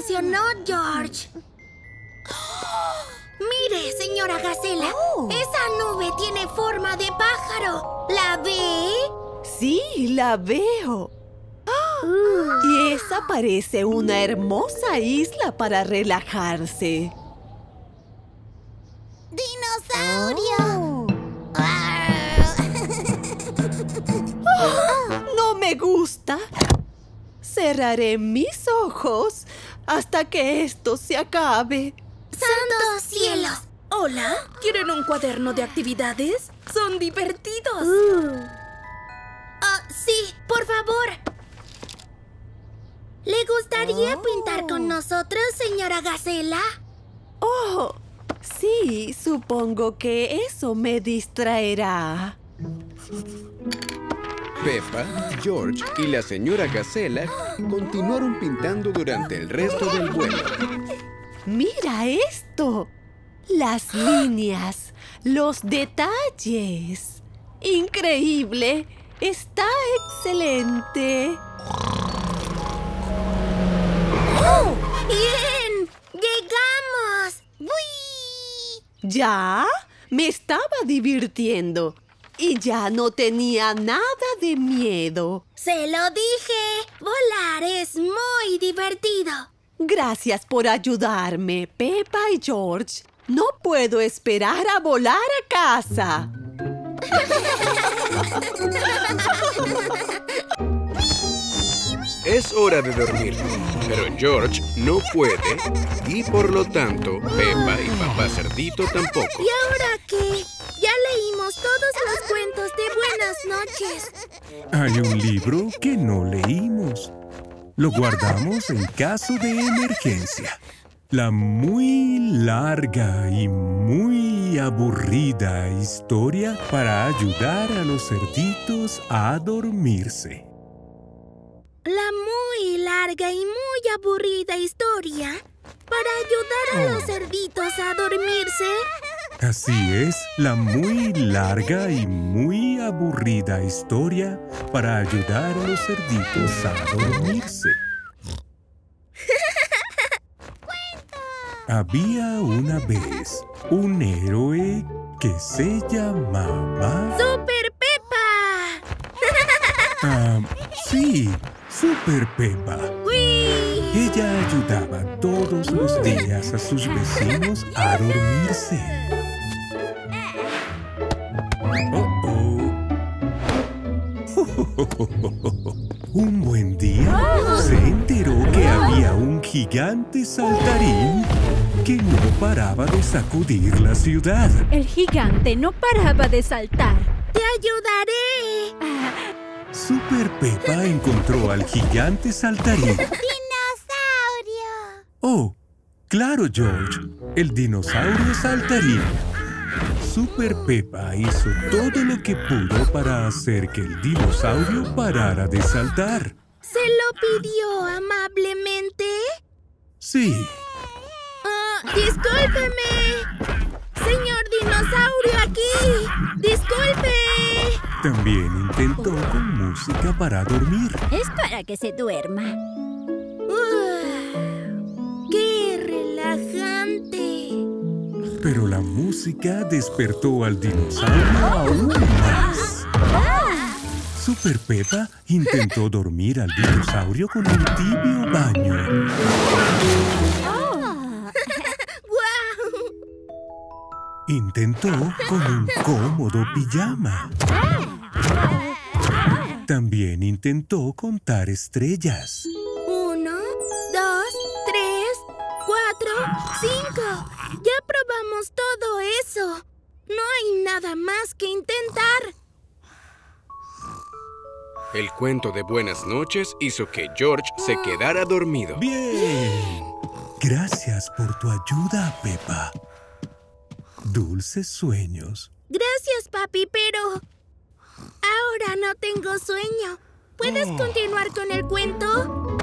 funcionó, George. Mire, señora Gacela, esa nube tiene forma de pájaro. ¿La ve? Sí, la veo. Y esa parece una hermosa isla para relajarse. ¡Dinosaurio! No me gusta. Cerraré mis ojos hasta que esto se acabe. ¡Santos cielos! Hola, ¿quieren un cuaderno de actividades? ¡Son divertidos! Sí, por favor. ¿Le gustaría pintar con nosotros, señora Gacela? Oh, sí, supongo que eso me distraerá. Peppa, George y la señora Gacela continuaron pintando durante el resto del vuelo. ¡Mira esto! Las líneas, los detalles. ¡Increíble! ¡Está excelente! ¡Oh! ¡Bien! ¡Llegamos! ¡Uy! ¿Ya? Me estaba divirtiendo. Y ya no tenía nada de miedo. ¡Se lo dije! ¡Volar es muy divertido! Gracias por ayudarme, Peppa y George. No puedo esperar a volar a casa. Es hora de dormir, pero George no puede y por lo tanto Peppa y Papá Cerdito tampoco. ¿Y ahora qué? Ya leímos todos los cuentos de Buenas noches. Hay un libro que no leímos. Lo guardamos en caso de emergencia. La muy larga y muy aburrida historia para ayudar a los cerditos a dormirse. La muy larga y muy aburrida historia para ayudar a los cerditos a dormirse. Así es, la muy larga y muy aburrida historia para ayudar a los cerditos a dormirse. Había una vez un héroe que se llamaba... ¡Super Peppa! Sí, Super Peppa. ¡Uy! Ella ayudaba todos los días a sus vecinos a dormirse. Un buen día se enteró que había un gigante saltarín que no paraba de sacudir la ciudad. El gigante no paraba de saltar. ¡Te ayudaré! Super Peppa encontró al gigante saltarín. ¡Dinosaurio! Oh, claro, George, el dinosaurio saltarín. Super Peppa hizo todo lo que pudo para hacer que el dinosaurio parara de saltar. ¿Se lo pidió amablemente? Sí. ¡Discúlpeme! ¡Señor dinosaurio aquí! ¡Disculpe! También intentó con música para dormir. Es para que se duerma. ¡Qué relajante! Pero la música despertó al dinosaurio aún más. Super Peppa intentó dormir al dinosaurio con un tibio baño. Intentó con un cómodo pijama. También intentó contar estrellas. 1, 2, 3, 4, 5. Ya probamos todo eso. No hay nada más que intentar. El cuento de Buenas noches hizo que George se quedara dormido. ¡Bien! Gracias por tu ayuda, Peppa. Dulces sueños. Gracias, papi, pero ahora no tengo sueño. ¿Puedes continuar con el cuento?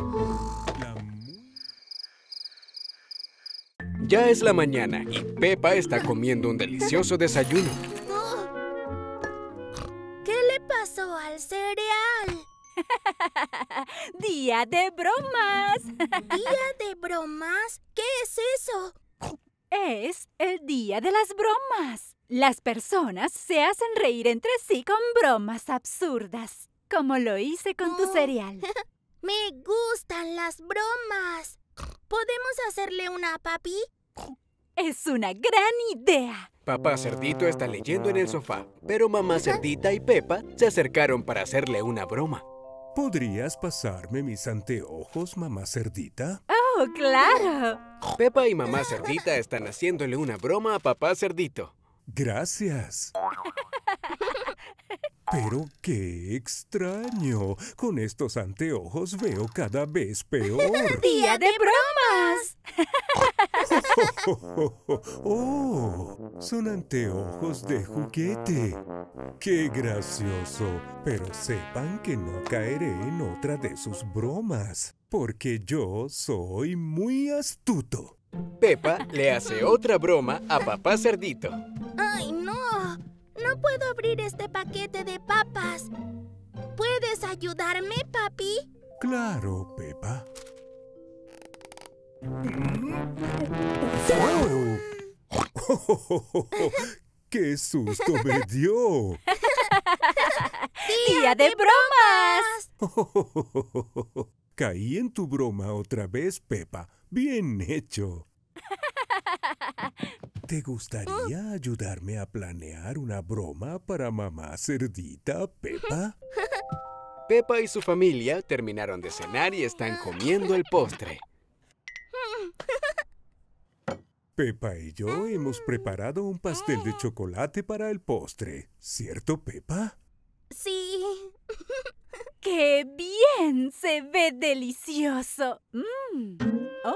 Ya es la mañana y Peppa está comiendo un delicioso desayuno. ¿Qué le pasó al cereal? ¡Día de bromas! ¿Día de bromas? ¿Qué es eso? Es el día de las bromas. Las personas se hacen reír entre sí con bromas absurdas, como lo hice con tu cereal. Me gustan las bromas. ¿Podemos hacerle una a papi? Es una gran idea. Papá Cerdito está leyendo en el sofá, pero mamá Cerdita y Pepa se acercaron para hacerle una broma. ¿Podrías pasarme mis anteojos, mamá Cerdita? ¡Oh, claro! Pepa y mamá Cerdita están haciéndole una broma a papá Cerdito. Gracias. Pero qué extraño. Con estos anteojos veo cada vez peor. ¡Día de bromas! ¡Oh! Son anteojos de juguete. ¡Qué gracioso! Pero sepan que no caeré en otra de sus bromas, porque yo soy muy astuto. Pepa le hace otra broma a papá Cerdito. ¡Ay, no! No puedo abrir este paquete de papas. ¿Puedes ayudarme, papi? Claro, Pepa. ¡Oh! ¡Qué susto me dio! ¡Día de bromas! Caí en tu broma otra vez, Pepa. Bien hecho. ¿Te gustaría ayudarme a planear una broma para mamá Cerdita, Pepa? Pepa y su familia terminaron de cenar y están comiendo el postre. Pepa y yo hemos preparado un pastel de chocolate para el postre, ¿cierto, Pepa? Sí. ¡Qué bien! Se ve delicioso. ¿Oh?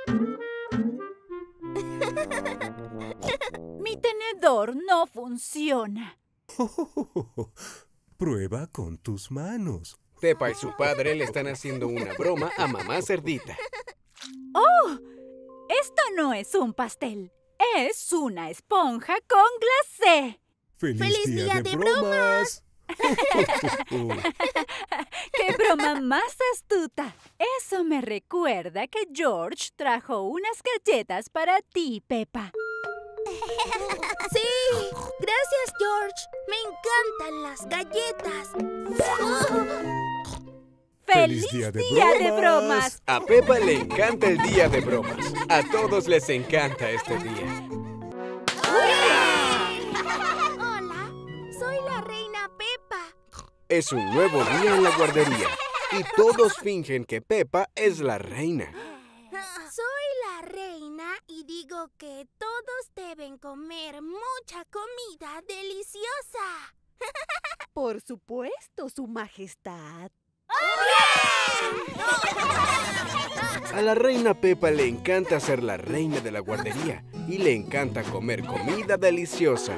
Mi tenedor no funciona. Prueba con tus manos. Pepa y su padre le están haciendo una broma a mamá Cerdita. ¡Oh! Esto no es un pastel. Es una esponja con glacé. ¡Feliz día de bromas! ¡Qué broma más astuta! Eso me recuerda que George trajo unas galletas para ti, Pepa. ¡Sí! ¡Gracias, George! ¡Me encantan las galletas! ¡Feliz día de bromas! A Pepa le encanta el día de bromas. A todos les encanta este día. Hola, soy la reina Pepa. Es un nuevo día en la guardería y todos fingen que Pepa es la reina. Soy la reina y digo que todos deben comer mucha comida deliciosa. Por supuesto, Su Majestad. A la reina Pepa le encanta ser la reina de la guardería y le encanta comer comida deliciosa.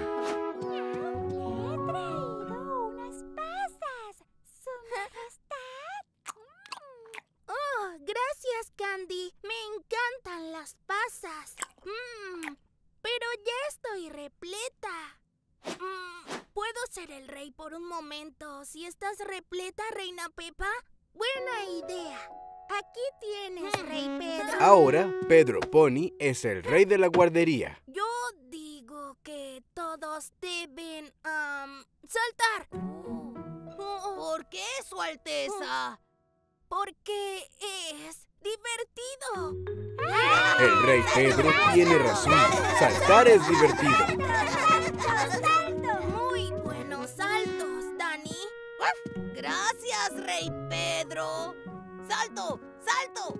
Oh, gracias, Candy. Me encantan las pasas. Pero ya estoy repleta. ¿Puedo ser el rey por un momento si estás repleta, reina Pepa? Buena idea. Aquí tienes, Rey Pedro. Ahora, Pedro Pony es el rey de la guardería. Yo digo que todos deben saltar. ¿Por qué, Su Alteza? Porque es divertido. El rey Pedro tiene razón. Saltar es divertido. Muy buenos saltos, Dani. Gracias, Rey Pedro. ¡Salto! ¡Salto!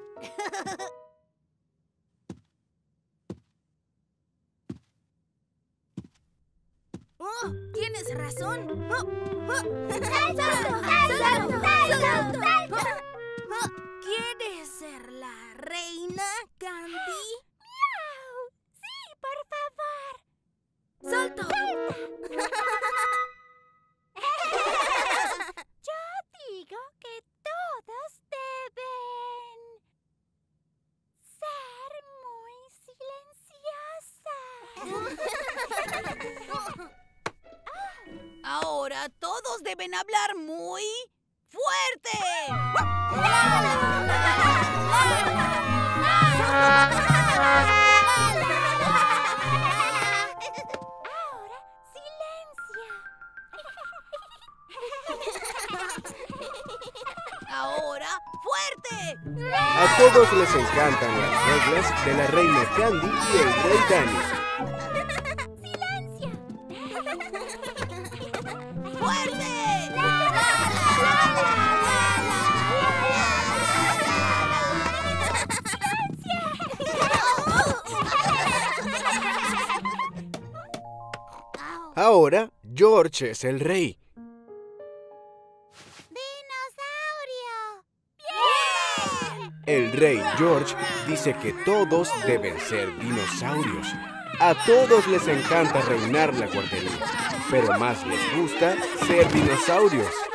Oh, tienes razón. ¿Quieres ser la reina, Candy? ¡Miau! ¡Sí, por favor! ¡Salto! Yo digo que todos deben ser muy silenciosa. Ahora todos deben hablar muy fuerte! Ahora, fuerte. A todos les encantan las reglas de la reina Candy y el rey Danny. ¡Fuerte! Ahora, George es el rey. El rey George dice que todos deben ser dinosaurios. A todos les encanta reinar la guardería, pero más les gusta ser dinosaurios.